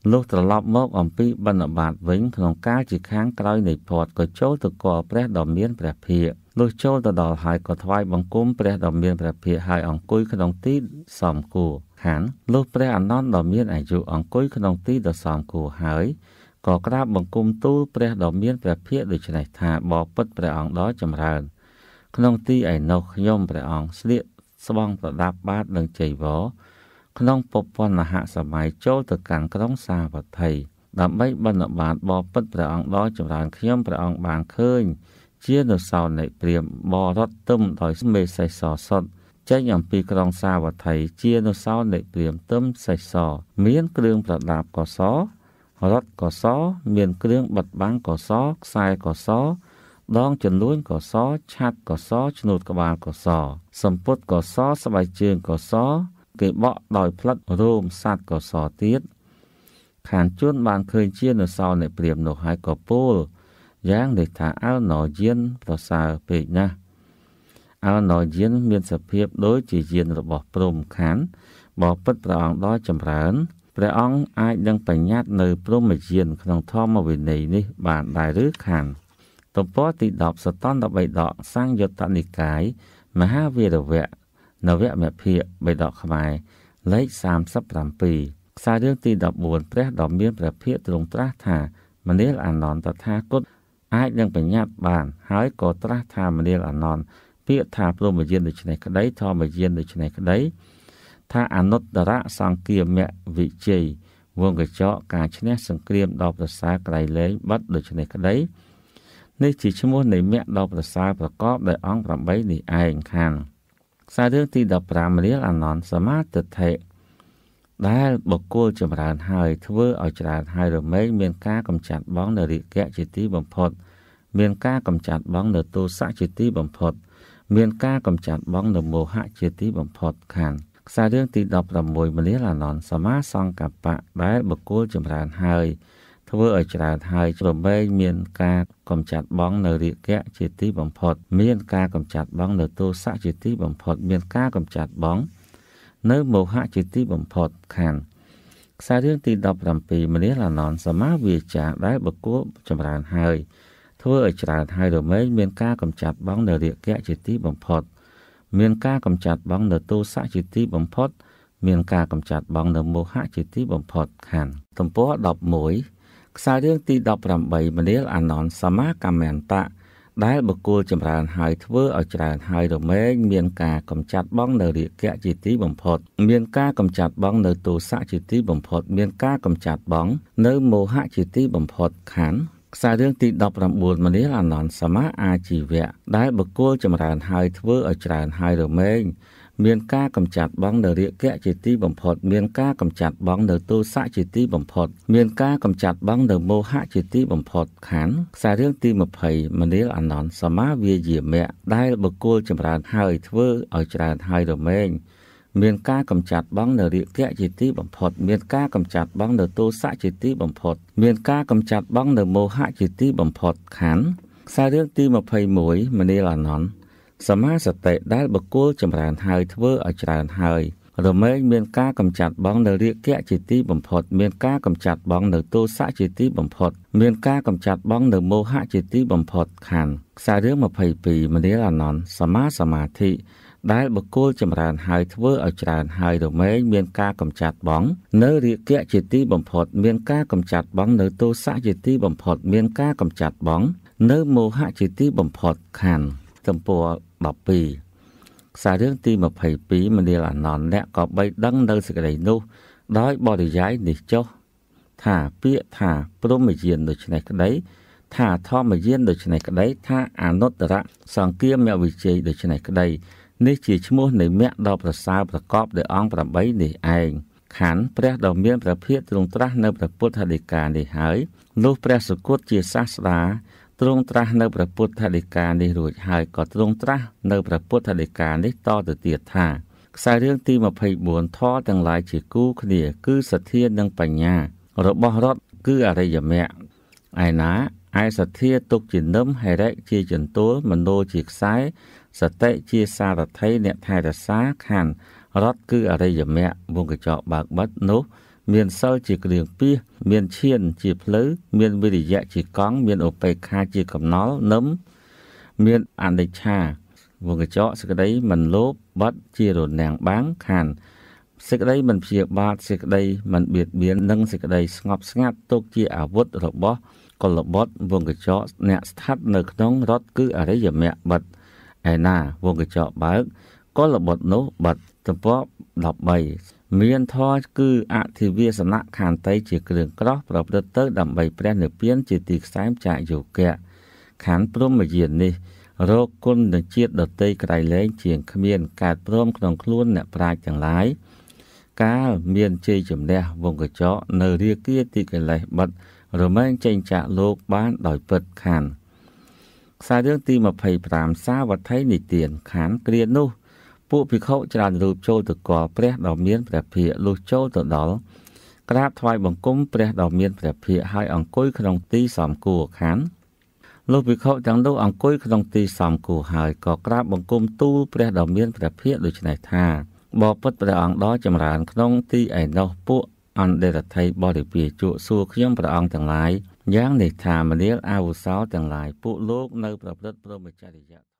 លោកត្រឡប់មកអំពីបណ្ឌបាតវិញក្នុងការជាខាងក្រោយនៃផាត់ក៏ចូលទៅគាល់ព្រះដ៏មានព្រះភិក្ខលុះចូលទៅដល់ហើយក៏ថ្វាយបង្គំព្រះដ៏មានព្រះភិក្ខហើយអង្គុយក្នុងទីសមគួរខានលុះព្រះអានន្ទដ៏មានអាយុអង្គុយក្នុងទីដ៏សមគួរហើយក៏ក្រាបបង្គំទូលព្រះដ៏មានព្រះភិក្ខដូច្នេះថាបបិទ្ធព្រះអង្គដ៏ចម្រើនក្នុងទីឯនោះខ្ញុំព្រះអង្គស្លៀកស្បង់ប្រដាប់បាតនិងចីវរក្នុងពពន្ធហសម័យចូលទៅកាន់ក្រុងសាវត្ថីដើម្បីបណ្ឌបាតបបិទ្ធព្រះអង្គដ៏ចម្រើនខ្ញុំព្រះអង្គបានឃើញជានៅសោនៃព្រាមបរតទឹមដោយមេសៃសសុតចេញអំពីក្រុងសាវត្ថីជានៅសោនៃព្រាមទឹមសៃសមានគ្រឿងប្រដាប់កសរថកសមានគ្រឿងបិទបាំងកសខ្សែកសដងចលួញកសឆាត់កសឈ្នួតក្បាលកសសម្ពុតកសស្បែកជើងកសគេបក់ដោយផ្លិតរោមសត្វកសទៀតខានជួនបានឃើញជានៅសោនៃព្រាមនោះហើយក៏ពោលយ៉ាងនេះថាអើណយានប្រសើរពេកណាស់អើណយានមានសភាពដូចជាយានរបស់ព្រហ្មខានបបិទ្ធព្រះអង្គដ៏ចម្រើនព្រះអង្គអាចនឹងបញ្ញត្តិនៅព្រហ្មយានក្នុងធម្មវិន័យនេះបានដែរឬខានទំព័រទីដប់សតន្តបិដកសង្យុត្តនិកាយមហាវីរវៈនវមភិកបិដកខ្មែរលេខសាមសិបប្រាំពីរខ្សែរឿងទីដប់បួនព្រះដ៏មានព្រះភិក្ខទ្រង់ត្រាស់ថាមនាលអានន្ទតថាគតអាចនឹងបញ្ញត្តិបានហើយក៏ត្រាស់ថាមនាលអានន្ទពាក្យថាព្រហ្មយានដូច្នេះក្តីធម្មយានដូច្នេះក្តីថាអនុត្តរសង្គាមវិជ័យវងកញ្ចក់ការឈ្នះសង្គ្រាមដ៏ប្រសើរក្រៃលែងបាត់ដូច្នេះក្តីនេះជាឈ្មោះនៃមគ្គដ៏ប្រសើរប្រកបដោយអង្គប្រាំបីនេះឯងខាងខ្សែរឿងទីដប់ប្រាំមនាលអានន្ទសមាទិដ្ឋិដែលបុគ្គលចម្រើនហើយធ្វើឲ្យច្រើនហើយរមែងមានការកម្ចាត់បងនៅរិកៈជាទីបំផុតមានការកម្ចាត់បងនៅទោសៈជាទីបំផុតមានការកម្ចាត់បងនៅមោហៈជាទីបំផុតខាងខ្សែរឿងទីដប់ប្រាំមួយមនាលអានន្ទសមាសង្កបៈដែលបុគ្គលចម្រើនហើយធ្វើឲ្យច្រើនហើយរមែងមានការកម្ចាត់បងនៅរិកៈជាទីបំផុតមានការកម្ចាត់បងនៅទោសៈជាទីបំផុតមានការកម្ចាត់បងនៅមោហៈជាទីបំផុតខានខ្សែរឿងទីដប់ប្រាំពីរមនាលអានន្ទសមាវាចាដែលបុគ្គលចម្រើនហើយធ្វើឲ្យច្រើនហើយរមែងមានការកម្ចាត់បងនៅរិកៈជាទីបំផុតមានការកម្ចាត់បងនៅទោសៈជាទីបំផុតមានការកម្ចាត់បងនៅមោហៈជាទីបំផុតខានទំព័រដប់មួយខ្សែរឿងទីដប់ប្រាំបីមនាលអានន្ទសមាកម្មន្តៈដែលបុគ្គលចម្រើនហើយធ្វើឲ្យច្រើនហើយរមែងមានការកម្ចាត់បងនៅរិកៈជាទីបំផុតមានការកម្ចាត់បងនៅទោសៈជាទីបំផុតមានការកម្ចាត់បងនៅមោហៈជាទីបំផុតខានខ្សែរឿងទីដប់ប្រាំបួនមនាលអានន្ទសមាអាជីវៈដែលបុគ្គលចម្រើនហើយធ្វើឲ្យច្រើនហើយរមែងមានការកម្ចាត់បងនៅរិកៈជាទីបំផុតមានការកម្ចាត់បងនៅទោសៈជាទីបំផុតមានការកម្ចាត់បងនៅមោហៈជាទីបំផុតខានខ្សែរឿងទីម្ភៃមនាលអានន្ទសមាវាយាមៈដែលបុគ្គលចម្រើនហើយធ្វើឲ្យច្រើនហើយរមែងមានការកម្ចាត់បងនៅរិកៈជាទីបំផុតមានការកម្ចាត់បងនៅទោសៈជាទីបំផុតមានការកម្ចាត់បងនៅមោហៈជាទីបំផុតខានខ្សែរឿងទីម្ភៃមួយមនាលអានន្ទសមាសតិដែលបុគ្គលចម្រើនហើយធ្វើឲ្យច្រើនហើយរមែងមានការកម្ចាត់បងនៅរិកៈជាទីបំផុតមានការកម្ចាត់បងនៅទោសៈជាទីបំផុតមានការកម្ចាត់បងនៅមោហៈជាទីបំផុតខានខ្សែរឿងម្ភៃពីរមនាលអានន្ទសមាសមាធិដែលបុគ្គលចម្រើនហើយធ្វើឲ្យច្រើនហើយរមែងមានការកម្ចាត់បងនៅរិកៈជាទីបំផុតមានការកម្ចាត់បងនៅទោសៈជាទីបំផុតមានការកម្ចាត់បងនៅមោហៈជាទីបំផុតខានទំព័រដប់ពីរខ្សែរឿងទីម្ភៃពីរមនាលអានន្ទអ្នកក៏បីដឹងនៅសេចក្តីនោះដោយបរិយាយនេះចុះថាពាក្យថាព្រហ្មយានដូច្នេះក្តីថាធម្មយានដូច្នេះក្តីថាអនុត្តរសង្គាមវិជ័យដូច្នេះក្តីនេះជាឈ្មោះនៃមគ្គដ៏ប្រសើរប្រកបដោយអង្គប្រាំបីនេះឯងខានព្រះដ៏មានព្រះភិក្ខទ្រង់ត្រាស់នៅព្រះពុទ្ធដីកានេះហើយនោះព្រះសុគតជាសាស្តាទ្រង់ត្រាស់នៅព្រះពុទ្ធដីកានេះរួចហើយក៏ទ្រង់ត្រាស់នៅព្រះពុទ្ធដីកានេះតទៅទៀតថាខ្សែរឿងទីម្ភៃបួនធម៌ទាំងឡាយជាគូគ្នាគឺសទ្ធានិងបញ្ញារបស់រដ្ឋគឺអរិយមគ្គឯណាឯសទ្ធាទុកជានឹមហិរិជាចន្ទួលមโนជាខ្សែសតិជាសារថីអ្នកថែរក្សាខណ្ឌរដ្ឋគឺអរិយមគ្គវងកញ្ចក់បើកបិទនោះមានសិលជាគ្រឿងពាសមានឈានជាផ្លូវមានវិរិយៈជាកង់មានឧបេក្ខាជាកំណល់នឹមមានអនិច្ឆាវងកញ្ចក់សេចក្តីមិនលោភបាត់ជារនាំងបាំងខានសេចក្តីមិនព្យាបាទសេចក្តីមិនបៀតបៀននិងសេចក្តីស្ងប់ស្ងាត់ទុកជាអាវុធរបស់កុលបុត្រវងកញ្ចក់អ្នកស្ថិតនៅក្នុងរដ្ឋគឺអរិយមគ្គបិទឯណាវងកញ្ចក់បើកកុលបុត្រនោះបិទទំព័រដប់បីមានធម៌គឺអធិវាសនៈខានតីជាគ្រឿងក្រោះប្រព្រឹត្តទៅដើម្បីព្រះនិព្វានជាទីខ្សែមចាកយោគៈខានព្រមយាននេះរកគុណនឹងជាតិដតីក្រៃលែងជាងគ្មានកើតព្រមក្នុងខ្លួនអ្នកប្រាជ្ញទាំងឡាយកាលមានជ័យជំនះវងកញ្ចក់នៅរាគាទីកិលេសបិទរមែងចេញចាកលោកបានដោយពិតខានខ្សែរឿងទីยี่สิบห้าសាវត្ថីនិទានខានគ្រានោះពួកភិក្ខុច្រើនរូបចូលទៅគាល់ព្រះដ៏មានព្រះភិក្ខលុះចូលទៅដល់ក្រាបថ្វាយបង្គំព្រះដ៏មានព្រះភិក្ខហើយអង្គុយក្នុងទីសមគួរខានលុះភិក្ខុទាំងនោះអង្គុយក្នុងទីសមគួរហើយក៏ក្រាបបង្គំទូលព្រះដ៏មានព្រះភិក្ខដូច្នេះថាបបិទ្ធព្រះអង្គដ៏ចម្រើនក្នុងទីឯនោះពួកអន្តរថៃបរិពាជក់សួរខ្ញុំព្រះអង្គទាំងឡាយយ៉ាងនេះថាមនាលអាវុសោទាំងឡាយពួកលោកនៅប្រព្រឹត្តព្រហ្មចរិយធម៌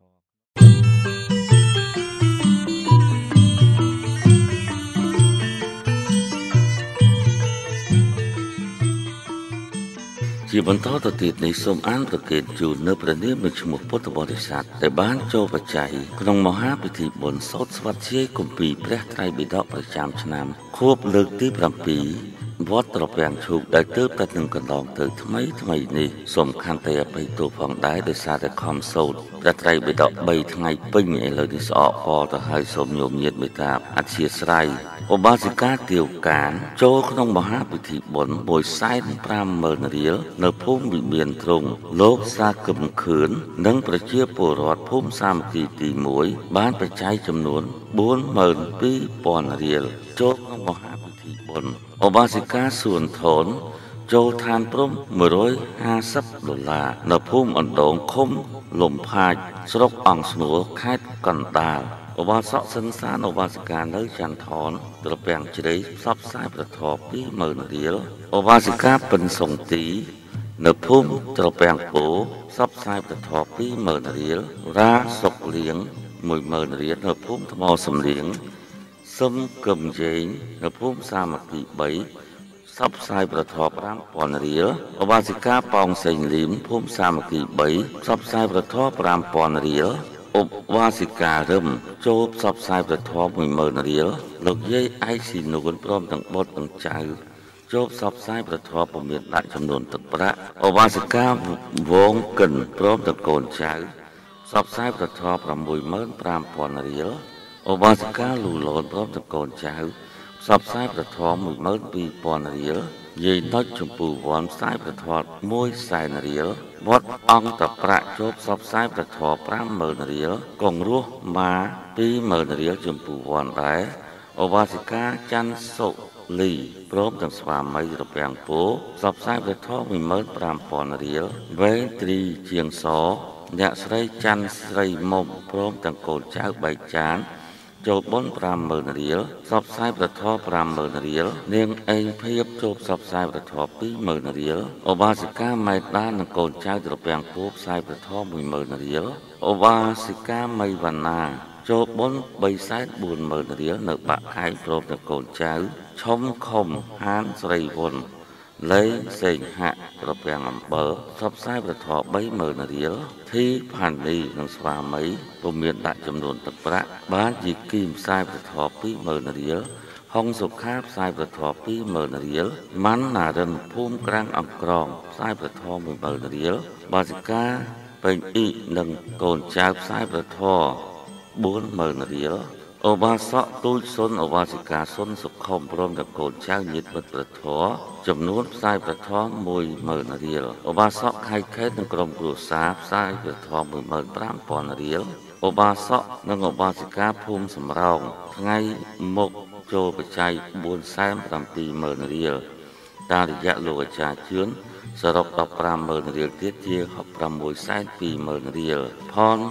ជាបន្តទៅទៀតនេះសូមអានប្រកេតជូននៅព្រះនាមនៃឈ្មោះពុទ្ធបរិស័ទដែលបានចូលបច្ច័យក្នុងមហាពិធីបុណ្យសូត្រស្វាធ្យាយគម្ពីរព្រះត្រៃបិដកប្រចាំឆ្នាំខួបលើកទី7វត្តត្រពាំងឈូកដែលទើបតែនឹងកន្លងទៅថ្មីថ្មីនេះសូមខន្តីអភ័យទោសផងដែរដោយសារតែខំសូត្រព្រះត្រៃបិដក3ថ្ងៃពេញឥឡូវនេះស្អកកទៅហើយសូមញោមញាតមេត្តាអធ្យាស្រ័យឧបាសិកាទាវកានចូលក្នុងមហាពិធីបុណ្យមួយសែនប្រាំម៉ឺនរៀលនៅភូមិវិមានទ្រង់លោកសាគឹមខឿននិងប្រជាពលរដ្ឋភូមិសាមគ្គីទីមួយបានបច្ច័យចំនួនបួនម៉ឺនពីរពាន់រៀលចូលក្នុងមហាពិធីបុណ្យឧបាសិកាសួនថនចូលឋានព្រំមួយរយห้าสิบដុល្លារនៅភូមិអណ្ដូងឃុំលំផាចស្រុកអង្គស្នួលខេត្តកណ្ដាលឧបាសកសិនសានឧបាសិកានៅចន្ទថនត្រពាំងជ្រៃផ្សព្វផ្សាយប្រធរពីរម៉ឺនរៀលឧបាសិកាពិនសុងទីនៅភូមិត្រពាំងពោផ្សព្វផ្សាយប្រធរពីរម៉ឺនរៀលរាសុកលៀងមួយម៉ឺនរៀលនៅភូមិថ្មសំលៀងសឹមកឹមជែងនៅភូមិសាមគ្គីបីផ្សព្វផ្សាយប្រធរប្រាំពាន់រៀលឧបាសិកាប៉ោងសេងលីមភូមិសាមគ្គីបីផ្សព្វផ្សាយប្រធរប្រាំពាន់រៀលឧបាសិការឹមចូលផ្សព្វផ្សាយប្រធមមួយម៉ឺនរៀលលោកយាយឯកស៊ីនួនព្រមទាំងបុត្រទាំងចៅចូលផ្សព្វផ្សាយប្រធមពុំមានដាក់ចំនួនទឹកប្រាក់ឧបាសិកាវងកិនព្រមទាំងកូនចៅផ្សព្វផ្សាយប្រធមប្រាំមួយម៉ឺនប្រាំពាន់រៀលឧបាសិកាលូឡូនព្រមទាំងកូនចៅផ្សព្វផ្សាយប្រធមមួយម៉ឺនពីរពាន់រៀលយាយណុចចម្ពូវ័នផ្សាយប្រធមមួយសែនរៀលវត្តអង្គតប្រាក់ចូលផ្សព្វផ្សាយប្រធរប្រាំម៉ឺនរៀលកងរស់ម៉ាពីរម៉ឺនរៀលចម្ពូវ័នដែរឧបាសិកាច័ន្ទសុលីព្រមទាំងស្វាមីត្រពាំងពោផ្សព្វផ្សាយប្រធរមួយម៉ឺនប្រាំពាន់រៀលវេត្រីជាងសអ្នកស្រីច័ន្ទស្រីមុំព្រមទាំងកូនចៅបែកចានចូលបុណ្យប្រាំម៉ឺនរៀលផ្សព្វផ្សាយប្រធរប្រាំម៉ឺនរៀលនាងអេងភៀបចូលផ្សព្វផ្សាយប្រធរពីរម៉ឺនរៀលឧបាសិកាម៉ែដាននិងកូនចៅត្រពាំងពោផ្សាយប្រធរមួយម៉ឺនរៀលឧបាសិកាមីវណ្ណាចូលបុណ្យបីសែនបួនម៉ឺនរៀលនៅបាក់ខែងព្រមទាំងកូនចៅឈុំខុំហានស្រីវុនលេងសេងហាក់ត្រពាំងអំបិលផ្សព្វផ្សាយប្រធរបីម៉ឺនរៀលធីផានីនិងស្វាមីពុំមានដាក់ចំនួនទឹកប្រាក់បានជាគីមផ្សាយប្រធរពីរម៉ឺនរៀលហុងសុខាផ្សាយប្រធរពីរម៉ឺនរៀលម៉ាន់ណារិនភូមិក្រាំងអង្គក្រងផ្សាយប្រធរមួយម៉ឺនរៀលបាសិកាពេញអ៊ីនិងកូនចៅផ្សាយប្រធរបួនម៉ឺនរៀលឧបាសកទូចសុនឧបាសិកាសុនសុខុមព្រមទាំងកូនចៅញាតិមិត្តប្រធរចំនួនផ្សាយប្រធរមួយម៉ឺនរៀលឧបាសកខៃខេតនិងក្រុមគ្រួសារផ្សាយប្រធរមួយម៉ឺនប្រាំពាន់រៀលឧបាសកនិងឧបាសិកាភូមិសំរោងថ្ងៃមុខចូលបច្ច័យបួនសែនប្រាំពីរម៉ឺនរៀលតាមរយៈលោកអាចារ្យជឿនសរុបដប់ប្រាំម៉ឺនរៀលទៀតជាប្រាំមួយសែនពីរម៉ឺនរៀលផន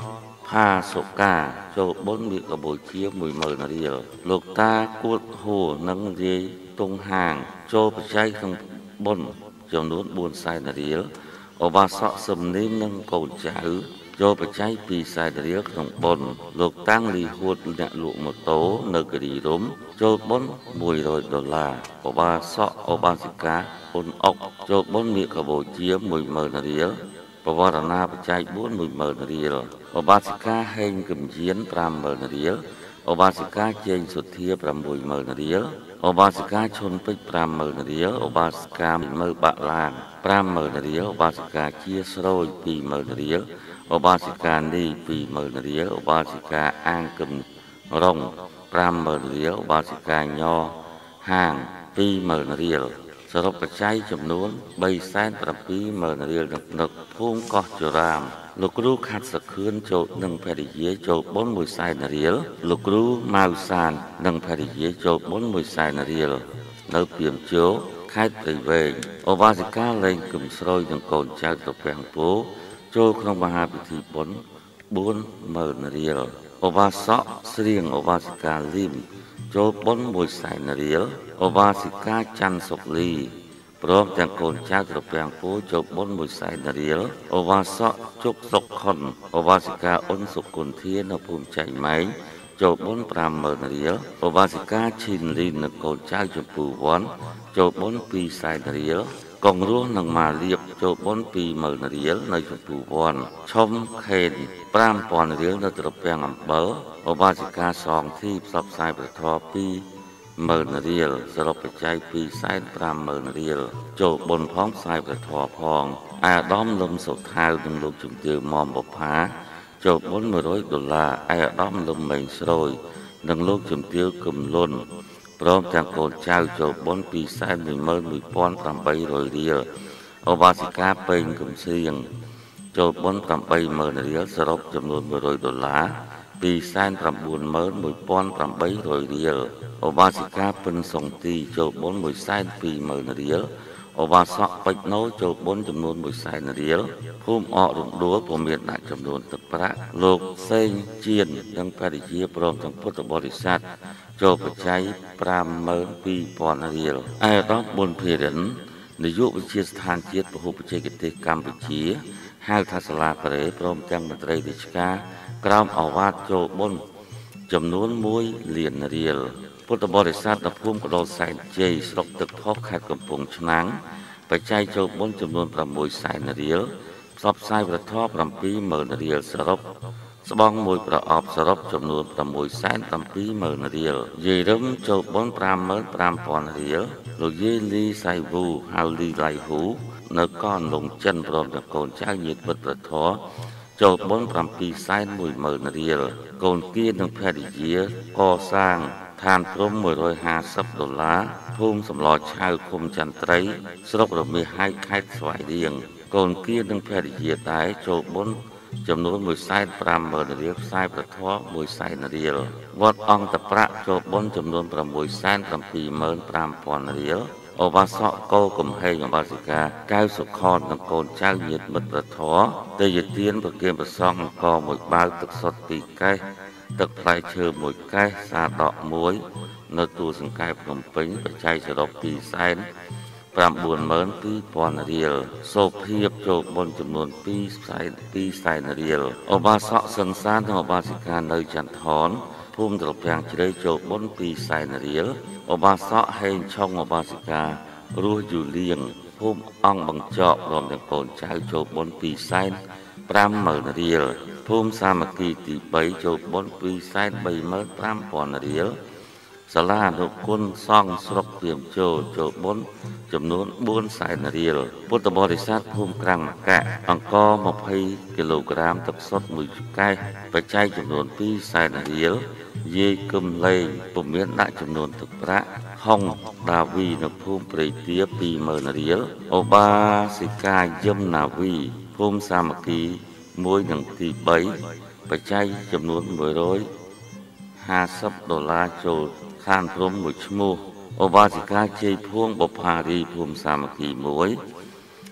ផាសុកាចូលបុណ្យមាឃកម្ពុជាមួយម៉ឺនរៀលលោកតាគួតហួរនិងរាយតុងហាងចូលបច្ច័យក្នុងបុណ្យចំនួនបួនសែនរៀលឧបាសកសំនីមនិងកូនចៅចូលបច្ច័យពីរសែនរៀលក្នុងបុណ្យលោកតាំងលីហួតអ្នកលក់ម៉ូតូនៅគិរីរំចូលបុណ្យមួយរយដុល្លារឧបាសកឧបាសិកាអ៊ុនអុកចូលបុណ្យមាឃកម្ពុជាមួយម៉ឺនរៀលបវរណាបច្ច័យបួនមួយម៉ឺនរៀលឧបាសិកាហេងកំយានប្រាំម៉ឺនរៀលឧបាសិកាជេងសុធាប្រាំមួយម៉ឺនរៀលឧបាសិកាឈុនពេជ្រប្រាំម៉ឺនរៀលឧបាសិកាមើបាក់ឡានប្រាំម៉ឺនរៀលឧបាសិកាជាស្រូយពីរម៉ឺនរៀលឧបាសិកានីពីរម៉ឺនរៀលឧបាសិកាអាងគំរងប្រាំម៉ឺនរៀលឧបាសិកាញហាងពីរម៉ឺនរៀលសរុបបច្ច័យចំនួនបីសែនប្រាំពីរម៉ឺនរៀលនៅភូមិកោះចរាមលោកគ្រូខាត់សខឿនចូលនិងភរិយាចូលបុណ្យមួយសែនរៀលលោកគ្រូម៉ៅសាននិងភរិយាចូលបុណ្យមួយសែនរៀលនៅពីមជោខេត្តព្រៃវែងឧបាសិកាលេងគំស្រួយនិងកូនចៅទៅពាំងពោចូលក្នុងមហាពិធីបុណ្យបួនម៉ឺនរៀលឧបាសកស្រៀងឧបាសិកាលីមចូលបុណ្យមួយសែនរៀលឧបាសិកាច័ន្ទសុកលីព្រមទាំងកូនចៅត្រពាំងពូចូលបុណ្យមួយសែនរៀលឧបាសកជុកសុកខុនឧបាសិកាអ៊ុនសុគន្ធានៅភូមិចៃម៉ែងចូលបុណ្យប្រាំម៉ឺនរៀលឧបាសិកាឈីនលីននិងកូនចៅចម្ពូវ័នចូលបុណ្យពីរសែនរៀលកងរស់និងម៉ាលៀបចូលបុណ្យពីរម៉ឺនរៀលនៅចម្ពូវ័នឈុំខេនប្រាំពាន់រៀលនៅត្រពាំងអំបិលឧបាសិកាសងធីផ្សព្វផ្សាយព្រះធម៌ពីរម៉ឺនរៀលសរុបបច្ច័យពីរសែនប្រាំម៉ឺនរៀលចូលបុណ្យផងផ្សាយព្រះធម៌ផងអាដាមលឹមសុថាវនិងលោកជំទាវមុំបផាចូលបុណ្យមួយរយដុល្លារអាដាមលឹមមេងស្រួយនិងលោកជំទាវគំលុនព្រមទាំងកូនចៅចូលបុណ្យពីរសែនមួយម៉ឺនមួយពាន់ប្រាំបីរយរៀលឧបាសិកាពេញកំសៀងចូលបុណ្យប្រាំបីម៉ឺនរៀលសរុបចំនួនមួយរយដុល្លារពីរសែនប្រាំបួនម៉ឺនមួយពាន់ប្រាំបីរយរៀលឧបាសិកាពិនសុងទីចូលបុណ្យមួយសែនពីរម៉ឺនរៀលឧបាសកពេជ្រណូចូលបុណ្យចំនួនមួយសែនរៀលភូមិអករំដួលពុំមានដាក់ចំនួនទឹកប្រាក់លោកសេងជៀននិងភរិយាព្រមទាំងពុទ្ធបរិស័ទចូលបច្ច័យប្រាំម៉ឺនពីរពាន់រៀលឯកឧត្តមប៊ុនភិរិននាយកវិទ្យាស្ថានជាតិពហុបច្ចេកទេសកម្ពុជាហៅថាសាលាកូរ៉េព្រមទាំងមន្ត្រីរាជការក្រោមអាវ៉ាតចូលបុណ្យចំនួនមួយលានរៀលពុទ្ធបរិស័ទនៅភូមិកដោសែនជ័យស្រុកទឹកផុសខេត្តកំពង់ឆ្នាំងបច្ច័យចូលបុណ្យចំនួនប្រាំមួយសែនរៀលផ្សព្វផ្សាយព្រះធម៌ប្រាំពីរម៉ឺនរៀលសរុបស្បង់មួយប្រអប់សរុបចំនួនប្រាំមួយសែនប្រាំពីរម៉ឺនរៀលយាយរឹមចូលបុណ្យប្រាំម៉ឺនប្រាំពាន់រៀលលោកយាយលីសៃវូហៅលីឡៃហ៊ូនៅកោះលងចិនព្រមទាំងកូនចៅញាតិមិត្តព្រះធម៌ចូលបុណ្យប្រាំពីរសែនមួយម៉ឺនរៀលកូនគៀនិងភរិយាកសាងឋានព្រំមួយរយហាសិបដុល្លារភូមិសំឡឆៅឃុំចន្ទ្រីស្រុករមាសហែកខេត្តស្វាយរៀងកូនគៀនិងភរិយាដែរចូលបុណ្យចំនួនមួយសែនប្រាំម៉ឺនរៀលផ្សាយព្រះធម៌មួយសែនរៀលវត្តអង្គតប្រាក់ចូលបុណ្យចំនួនប្រាំមួយសែនប្រាំពីរម៉ឺនប្រាំពាន់រៀលឧបាសកកោកំហែងឧបាសិកាកៅសុខននិងកូនចៅញាតិមិត្តព្រះធម៌ទេយទានប្រគិមប្រសងអង្គមួយបាវទឹកសុទ្ធពីរកេសទឹកផ្លែឈើមួយកេសសាដកមួយនៅទួលសង្កែភ្នំពេញបច្ច័យសរុបពីរសែនប្រាំបួនម៉ឺនពីរពាន់រៀលសូភាពចូលបុណ្យចំនួនពីរសែនពីរសែនរៀលឧបាសកសង្សាននិងឧបាសិកានៅចន្ទថនភូមិត្រពាំងជ្រៅចូលបុណ្យពីរសែនរៀលឧបាសកហេងឆុងឧបាសិការស់យូលៀងភូមិអង្គបង្ចកព្រមទាំងកូនចៅចូលបុណ្យពីរសែនប្រាំម៉ឺនរៀលភូមិសាមគ្គីទីបីចូលបុណ្យពីរសែនបីម៉ឺនប្រាំពាន់រៀលសាលាអនុគុណសង្ឃស្រុកពីមជោចូលបុណ្យចំនួនបួនសែនរៀលពុទ្ធបរិស័ទភូមិក្រាំងមកៈអង្គម្ភៃគីឡូក្រាមទឹកសុទ្ធមួយកែសបច្ច័យចំនួនពីរសែនរៀលយាយគឹមលេងពុំមានដាក់ចំនួនទឹកប្រាក់ហុងដាវីនៅភូមិព្រៃទាពីរម៉ឺនរៀលឧបាសិកាយឹមណាវីភូមិសាមគ្គីមួយនិងទីបីបច្ច័យចំនួនមួយរយហាសិបដុល្លារចូលឋានព្រំមួយឈ្មោះឧបាសិកាជ័យភួងបុប្ផារីភូមិសាមគ្គីមួយ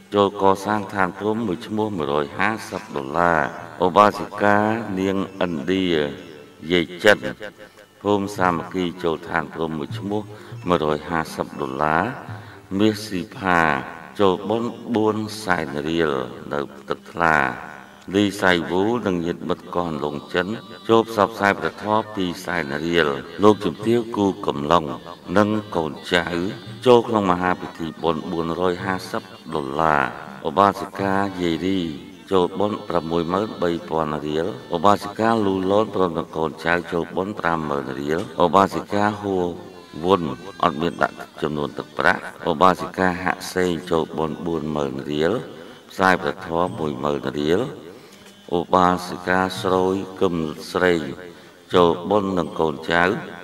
ចូលកសាងឋានព្រំមួយឈ្មោះmột trăm hai mươiដុល្លារឧបាសិកានាងឥណ្ឌាយាយចិនភូមិសាមគ្គីចូលឋានព្រំមួយឈ្មោះmột trăm hai mươiដុល្លារមាសស៊ីផាចូលបុណ្យbốnសែនរៀលនៅទឹកថ្លាលីសៃវូនិងញាតិមិត្តកោះលងចិនចូលផ្សព្វផ្សាយប្រធមពីសែនរៀលលោកជំទាវគូកំឡុងនិងកូនចៅចូលក្នុងមហាពិធីបុណ្យbốn trăm hai mươiដុល្លារឧបាសិកាយាយរីចូលបុណ្យsáuម៉ឺនបីពាន់រៀលឧបាសិកាលូឡូនព្រមទាំងកូនចៅចូលបុណ្យ5ម៉ឺនរៀលឧបាសិកាហួរវុនអត់មានដាក់ចំនួនទឹកប្រាក់ឧបាសិកាហាក់សេងចូលបុណ្យbốnម៉ឺនរៀលផ្សាយប្រធមមួយម៉ឺនរៀលឧបាសិកាស្រួយគឹមស្រីចូលបុណ្យនឹងកូនចៅ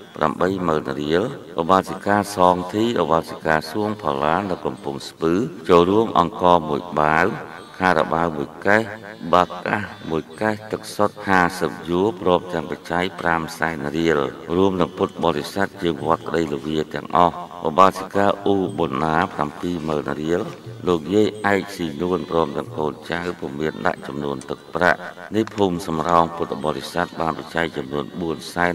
8ម៉ឺនរៀលឧបាសិកាសងធីឧបាសិកាសួងផល្លានៅកំពង់ស្ពឺចូលរួមអង្គមួយបាវខារ៉ាបាវមួយកេះបាកាសមួយកេះទឹកសុទ្ធห้าสิบយួរព្រមទាំងបច្ច័យ5សែនរៀលរួមនឹងពុទ្ធបរិស័ទជាវត្តក្តីលវាទាំងអស់ឧបាសិកាអ៊ូប៊ុនណា7ម៉ឺនរៀលលោកយាយឯកស៊ីនួនព្រមទាំងកូនចៅពុំមានដាក់ចំនួនទឹកប្រាក់នេះភូមិសំរោងពុទ្ធបរិស័ទបានបច្ច័យចំនួនbốnសែន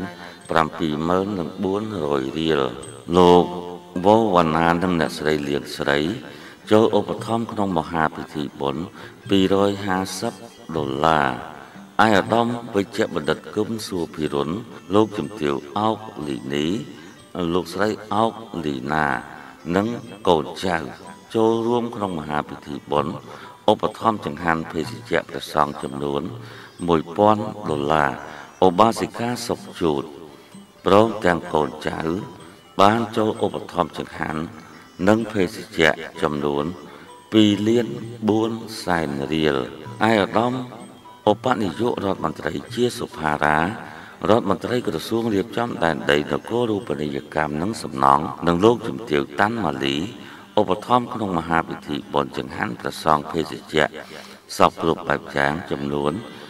7ម៉ឺននិងbốnរយរៀលលោកវ៉វណ្ណានិងអ្នកស្រីលៀងស្រីចូលឧបត្ថម្ភក្នុងមហាពិធីបុណ្យពីររយហាសិបដុល្លារឯកឧត្តមវិជ្ជបណ្ឌិតគឹមសួរភិរុនលោកជំទាវអោកលីនីលោកស្រីអោកលីណានិងកូនចៅចូលរួមក្នុងមហាពិធីបុណ្យឧបត្ថម្ភចង្ហាន់ភេសជ្ជៈព្រះសង្ឃចំនួនមួយពាន់ដុល្លារឧបាសិកាសុកជូតព្រមទាំងកូនចៅបានចូលឧបត្ថម្ភចង្ហាន់និងភេសជ្ជៈចំនួនពីរលានបួនសែនរៀលឯកឧត្តមឧបនាយករដ្ឋមន្ត្រីជាសុផារារដ្ឋមន្ត្រីក្រសួងរៀបចំដែនដីនគររូបនីយកម្មនិងសំណង់និងលោកជំទាវតាន់ម៉ាលីឧបត្ថម្ភក្នុងមហាពិធីបុណ្យចង្ហាន់ព្រះសង្ឃភេសជ្ជៈសពគ្រប់បែបយ៉ាងចំនួន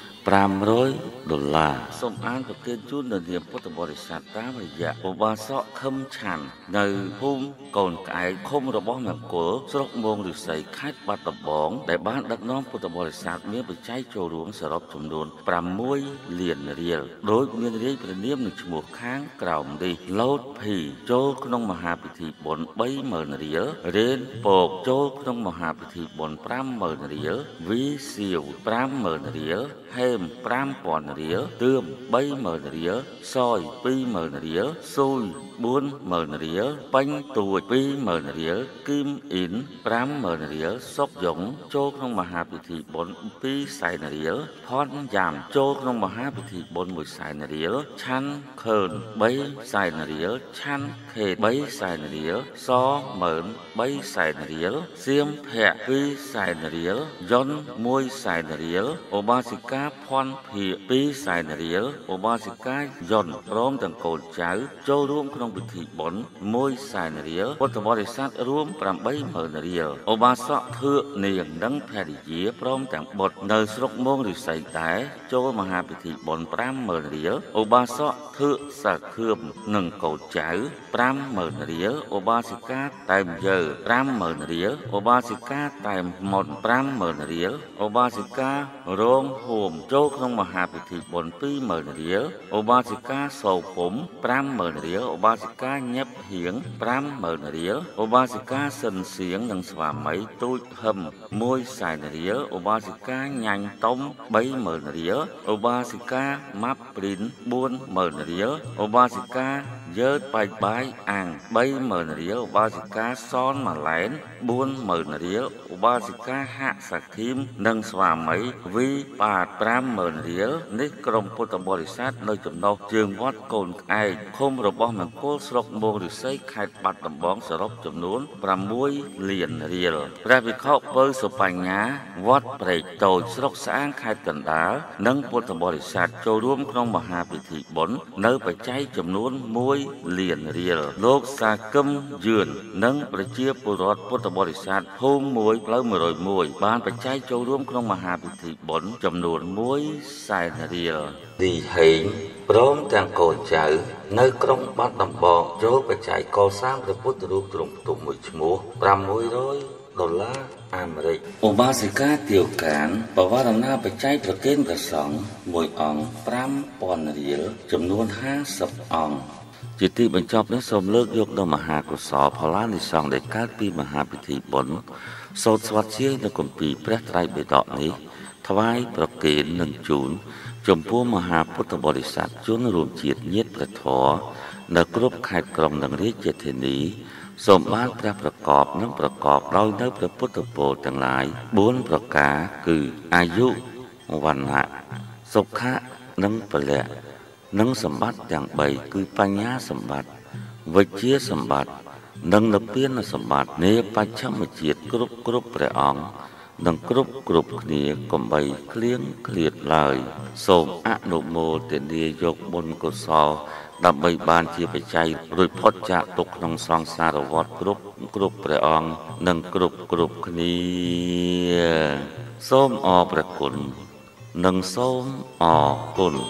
5រយដុល្លារសូមអានប្រកេតជូននៅនាមពុទ្ធបរិស័ទតាមរយៈឧបាសកខឹមឆាន់នៅភូមិកូនក្អែកឃុំរបស់មង្គលស្រុកមោងឫស្សីខេត្តបាត់ដំបងដែលបានដឹកនាំពុទ្ធបរិស័ទមានបច្ច័យចូលរួមសរុបចំនួន6លានរៀលដោយមានរាយព្រះនាមនិងឈ្មោះខាងក្រោមនេះឡូតភីចូលក្នុងមហាពិធីបុណ្យ3ម៉ឺនរៀលរេនពកចូលក្នុងមហាពិធីបុណ្យ5ម៉ឺនរៀលវីសៀវ5ម៉ឺនរៀលហេម5ពាន់រៀលទឿម3ម៉ឺនរៀលសយ2ម៉ឺនរៀលស៊ូយbốnម៉ឺនរៀលពេញទួចពីរម៉ឺនរៀលគីមអ៊ីន5ម៉ឺនរៀលសុកយ៉ុងចូលក្នុងមហាពិធីបុណ្យពីរសែនរៀលផនយ៉ាំចូលក្នុងមហាពិធីបុណ្យមួយសែនរៀលឆាន់ខឿន3សែនរៀលឆាន់ខេ3សែនរៀលសម៉ឺន3សែនរៀលសៀមភ័ក្រពីរសែនរៀលយុនមួយសែនរៀលឧបាសិកាផនភៀពីរសែនរៀលឧបាសិកាយុនព្រមទាំងកូនចៅចូលរួមក្នុងពិធីបុណ្យមួយសែនរៀលពុទ្ធបរិស័ទរួម8ម៉ឺនរៀលឧបាសកធឿកនាងនិងភរិយាព្រមទាំងបុត្រនៅស្រុកមោងឫស្សីដែរចូលមហាពិធីបុណ្យ5ម៉ឺនរៀលឧបាសកធឿកសាខឿមនិងកូនចៅ5ម៉ឺនរៀលឧបាសិកាតែមយើ5ម៉ឺនរៀលឧបាសិកាតែមមុន5ម៉ឺនរៀលឧបាសិការងហួមចូលក្នុងមហាពិធីបុណ្យ2ម៉ឺនរៀលឧបាសិកាសោភុំ5ម៉ឺនរៀលឧបាសិកាញឹបហៀង5ម៉ឺនរៀលឧបាសិកាសិនសៀងនិងស្វាមីទូចហឹមមួយសែនរៀលឧបាសិកាញ៉ាញ់តុំ3ម៉ឺនរៀលឧបាសិកាម៉ាប់ព្រីន4ម៉ឺនរៀលឧបាសិកាយើតបាយបាយអាំង3ម៉ឺនរៀលឧបាសិកាសនម៉ាឡែន4ម៉ឺនរៀលឧបាសិកាហាក់សាខីមនិងស្វាមីវីបាត5ម៉ឺនរៀលនេះក្រុមពុទ្ធបរិស័ទនៅចំណុះជើងវត្តកូនក្អែកឃុំរបស់មង្គលស្រុកមោងឫស្សីខេត្តបាត់ដំបងសរុបចំនួន6លានរៀលព្រះភិក្ខុពៅសុបញ្ញាវត្តព្រែកតូចស្រុកស្អាងខេត្តកណ្ដាលនិងពុទ្ធបរិស័ទចូលរួមក្នុងមហាពិធីបុណ្យនៅបច្ច័យចំនួនមួយលានរៀលលោកសាគឹមយឿននិងប្រជាពលរដ្ឋពុទ្ធបរិស័ទភូមិមួយផ្លូវmột không mộtបានបច្ច័យចូលរួមក្នុងមហាពិធីបុណ្យចំនួនមួយសែនរៀលឌីហេងព្រមទាំងកូនចៅនៅក្រុងបាត់ដំបងចូលបច្ច័យកសាងព្រះពុទ្ធរូបទ្រង់ផ្ទុំមួយឈ្មោះ600 ដុល្លារអាមេរិកឧបាសិកាទាវកានបវរណាបច្ច័យប្រគេនព្រះសង្ឃមួយអង្គប្រាំពាន់រៀលចំនួនห้าสิบអង្គជាទីបញ្ចប់នេះសូមលើកយកនូវមហាកុសលផល្លានិសង្ឃដែលកើតពីមហាពិធីបុណ្យសូត្រស្វាធ្យាយនៅគម្ពីរព្រះត្រៃបិដកនេះថ្វាយប្រគេននិងជូនចំពោះមហាពុទ្ធបរិស័ទជនរួមជាតិញាតិព្រះធម៌នៅគ្រប់ខេត្តក្រុងនិងរាជធានីសូមបានព្រះប្រកបនិងប្រកបដោយនៅព្រះពុទ្ធពរទាំងឡាយបួនប្រការគឺអាយុវណ្ណៈសុខៈនិងពលៈនិងសម្បត្តិទាំងបីគឺបញ្ញាសម្បត្តិវិជ្ជាសម្បត្តិនិងនិព្វានសម្បត្តិនៃបច្ឆមជាតិគ្រប់គ្រប់ព្រះអង្គនិងគ្រប់គ្រប់គ្នាកុំបីឃ្លៀងឃ្លាតឡើយសូមអនុមោទនាយកបុណ្យកុសលដើម្បីបានជាបច្ច័យរួចផុតចាកទុក្ខក្នុងសង្សារវដ្តគ្រប់គ្រប់ព្រះអង្គនិងគ្រប់គ្រប់គ្នាសូមអរព្រះគុណនិងសូមអរគុណ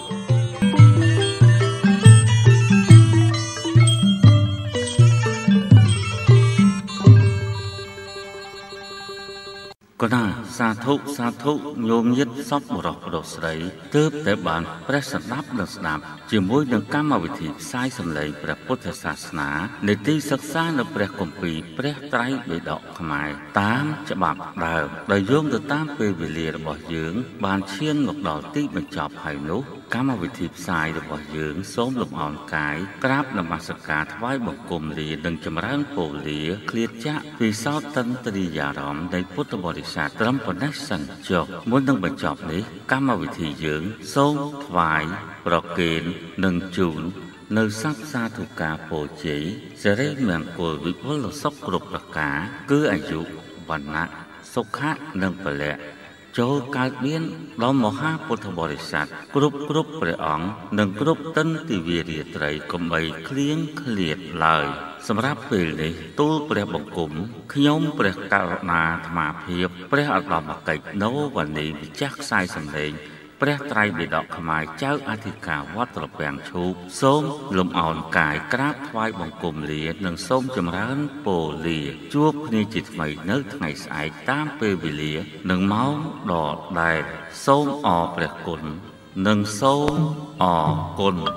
កណាសាធុសាធុញោមញាតិសពបរោះបរោះស្រីទើបតែបានព្រះស្ដាប់និងស្ដាប់ជាមួយនឹងកម្មវិធីផ្សាយសម្លេងព្រះពុទ្ធសាសនានៃទីសិក្សានៅព្រះគម្ពីរព្រះត្រៃបិដកខ្មែរតាមច្បាប់ដើមដោយយោងទៅតាមពេលវេលារបស់យើងបានឈានមកដល់ទីបញ្ចប់ហើយនោះកម្មវិធីផ្សាយរបស់យើងសូមលំអរកាយក្រាបនមស្ការថ្វាយបង្គំលានិងចម្រើនពរលាឃ្លាតចាក់ពីសោតន្ទ្រាយារម្មណ៍នៃពុទ្ធបរិស័ទត្រឹមប៉ុណ្ណេះសិនចុះមុននឹងបញ្ចប់នេះកម្មវិធីយើងសូមថ្វាយប្រគេននិងជូននៅសព្វសាធុការពោជ័យសិរីមង្គលវិបុលសុខគ្រប់ប្រការគឺអាយុវណ្ណៈសុខៈនិងពលៈចូលកើតមានដល់មហាពុទ្ធបរិស័ទគ្រប់គ្រប់ព្រះអង្គនិងគ្រប់ទិនទិវារាត្រីកុំបីឃ្លៀងឃ្លាតឡើយសម្រាប់ពេលនេះទូលព្រះបង្គំខ្ញុំព្រះករុណាអាត្មាភាពព្រះឧត្តមកិច្ចណូវណ្ណីម្ចាស់ខ្សែសំឡេងព្រះត្រៃបិដកខ្មែរចៅអធិការវត្តត្រពាំងឈូកសូមលំអោនកាយក្រាបថ្វាយបង្គំលានិងសូមចម្រើនពរលាជួបគ្នាជាថ្មីនៅថ្ងៃស្អែកតាមពេលវេលានិងម៉ោងដដែលសូមអរព្រះគុណនិងសូមអរគុណ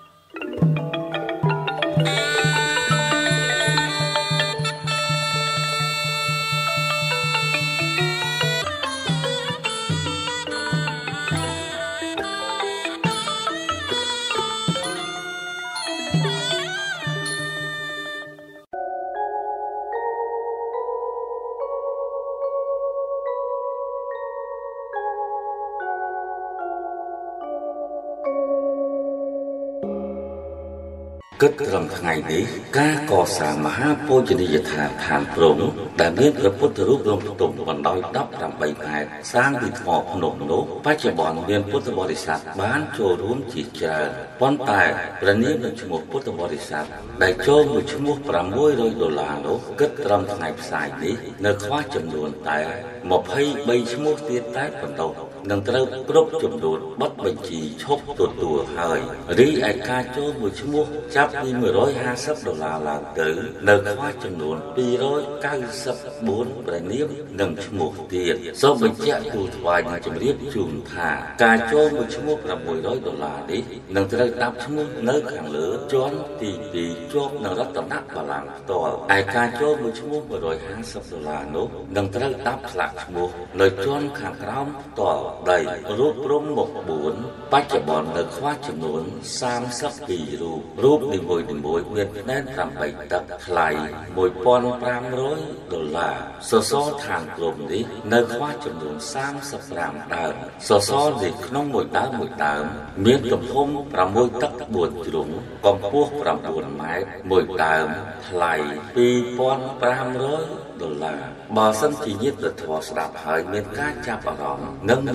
គិតត្រឹមថ្ងៃនេះការកសាងមហាបូជនីយដ្ឋានឋានព្រំដែលមានព្រះពុទ្ធរូបរងផ្ទុំបណ្ដោយដប់ប្រាំបីម៉ែត្រសាងពីថ្មភ្នំនោះបច្ចុប្បន្នមានពុទ្ធបរិស័ទបានចូលរួមជាច្រើនប៉ុន្តែព្រះនាមនិងឈ្មោះពុទ្ធបរិស័ទដែលចូលមួយឈ្មោះប្រាំមួយរយដុល្លារនោះគិតត្រឹមថ្ងៃផ្សាយនេះនៅខ្វះចំនួនតែម្ភៃបីឈ្មោះទៀតតែប៉ុណ្ណោះនឹងត្រូវគ្រប់ចំនួនប័ណ្ណបញ្ជីឈប់ទទួលហើយរីឯការចូលមួយឈ្មោះចាប់ពីមួយរយហាសិបដុល្លារឡើងទៅនៅខ្វះចំនួនពីររយកៅសិបបួនព្រះនាមនិងឈ្មោះទៀតសូមបញ្ជាក់ទូលថ្វាយនិងជម្រាបជូនថាការចូលមួយឈ្មោះប្រាំមួយរយដុល្លារនេះនឹងត្រូវដាក់ឈ្មោះនៅខាងលើជាន់ទីពីរជាប់នឹងរតនបល្ល័ង្កផ្ទាល់ឯការចូលមួយឈ្មោះមួយរយហាសិបដុល្លារនោះនឹងត្រូវដាក់ស្លាកឈ្មោះនៅជាន់ខាងក្រោមផ្ទាល់ដីរូបព្រំមុខបួនបច្ចុប្បន្ននៅខ្វះចំនួនសាមសិបពីររូបរូបនីមួយនីមួយមានផ្នែកប្រាំបីទឹកថ្លៃមួយពាន់ប្រាំរយដុល្លារសសរឋានព្រំនេះនៅខ្វះចំនួនសាមសិបប្រាំដើមសសរនេះក្នុងមួយដើមមួយដើមមានទំហំប្រាំមួយទឹកបួនជ្រុងកម្ពស់ប្រាំបួនម៉ែត្រមួយដើមថ្លៃពីរពាន់ប្រាំរយដុល្លារបើសិនជាញាតិធម៌ស្ដាប់ហើយមានការចាប់អារម្មណ៍និងមាន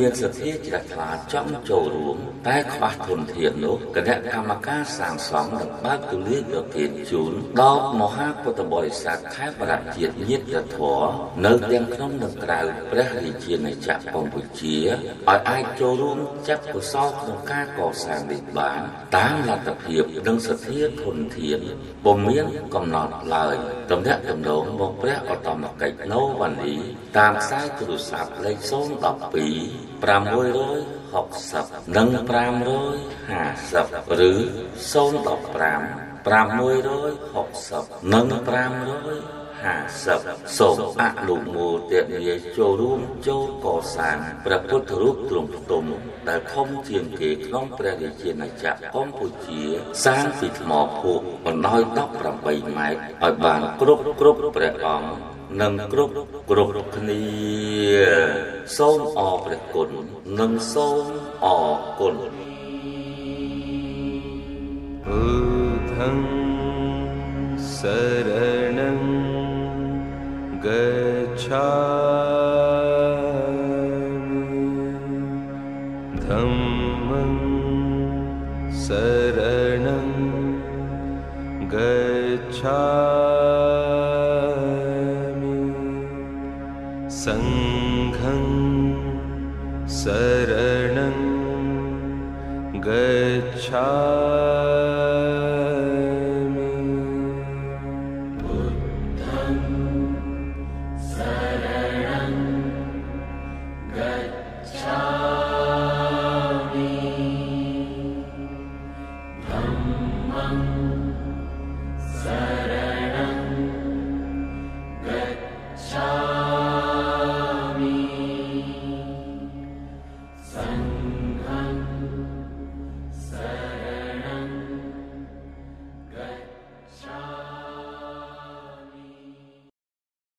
មានសទ្ធាជ្រះថ្លាចង់ចូលរួមតែខ្វះធនធាននោះគណៈកម្មការសាងសង់នឹងបើកទូលាយប្រទានជូនដល់មហាពុទ្ធបរិស័ទខេត្តបរជាតិញាតិធម៌នៅទាំងក្នុងនិងក្រៅព្រះរាជាណាចក្រកម្ពុជាឲ្យអាចចូលរួមចាត់កុសលក្នុងការកសាងនេះបានតាមលទ្ធភាពនិងសទ្ធាធនធានពុំមានកំណត់ឡើយតំណាក់តំណងមកព្រះឧត្តមកិច្ចណូវ៉ានីតាមខ្សែទូរស័ព្ទលេខศูนย์ หนึ่ง สอง ប្រាំមួយរយហកសិបនិងប្រាំរយហាសិបឬศูนย์ หนึ่ง ห้า ប្រាំមួយរយហកសិបនិងប្រាំរយហាសិបសូមអនុមោទនាចូលរួមចូលកសាងព្រះពុទ្ធរូបទ្រង់ផ្ទុំដែលធំជាងគេក្នុងព្រះរាជាណាចក្រកម្ពុជាសាងពីថ្មភក់បណ្ដោយដប់ប្រាំបីម៉ែត្រឲ្យបានគ្រប់គ្រប់ព្រះអង្គនិងគ្រប់គ្រប់គ្នាសូមអរព្រះគុណនិងសូមអរគុណ Buddham Saranam Gacchami Dhammam Saranam Gacchami Sangham Saranam Gacchami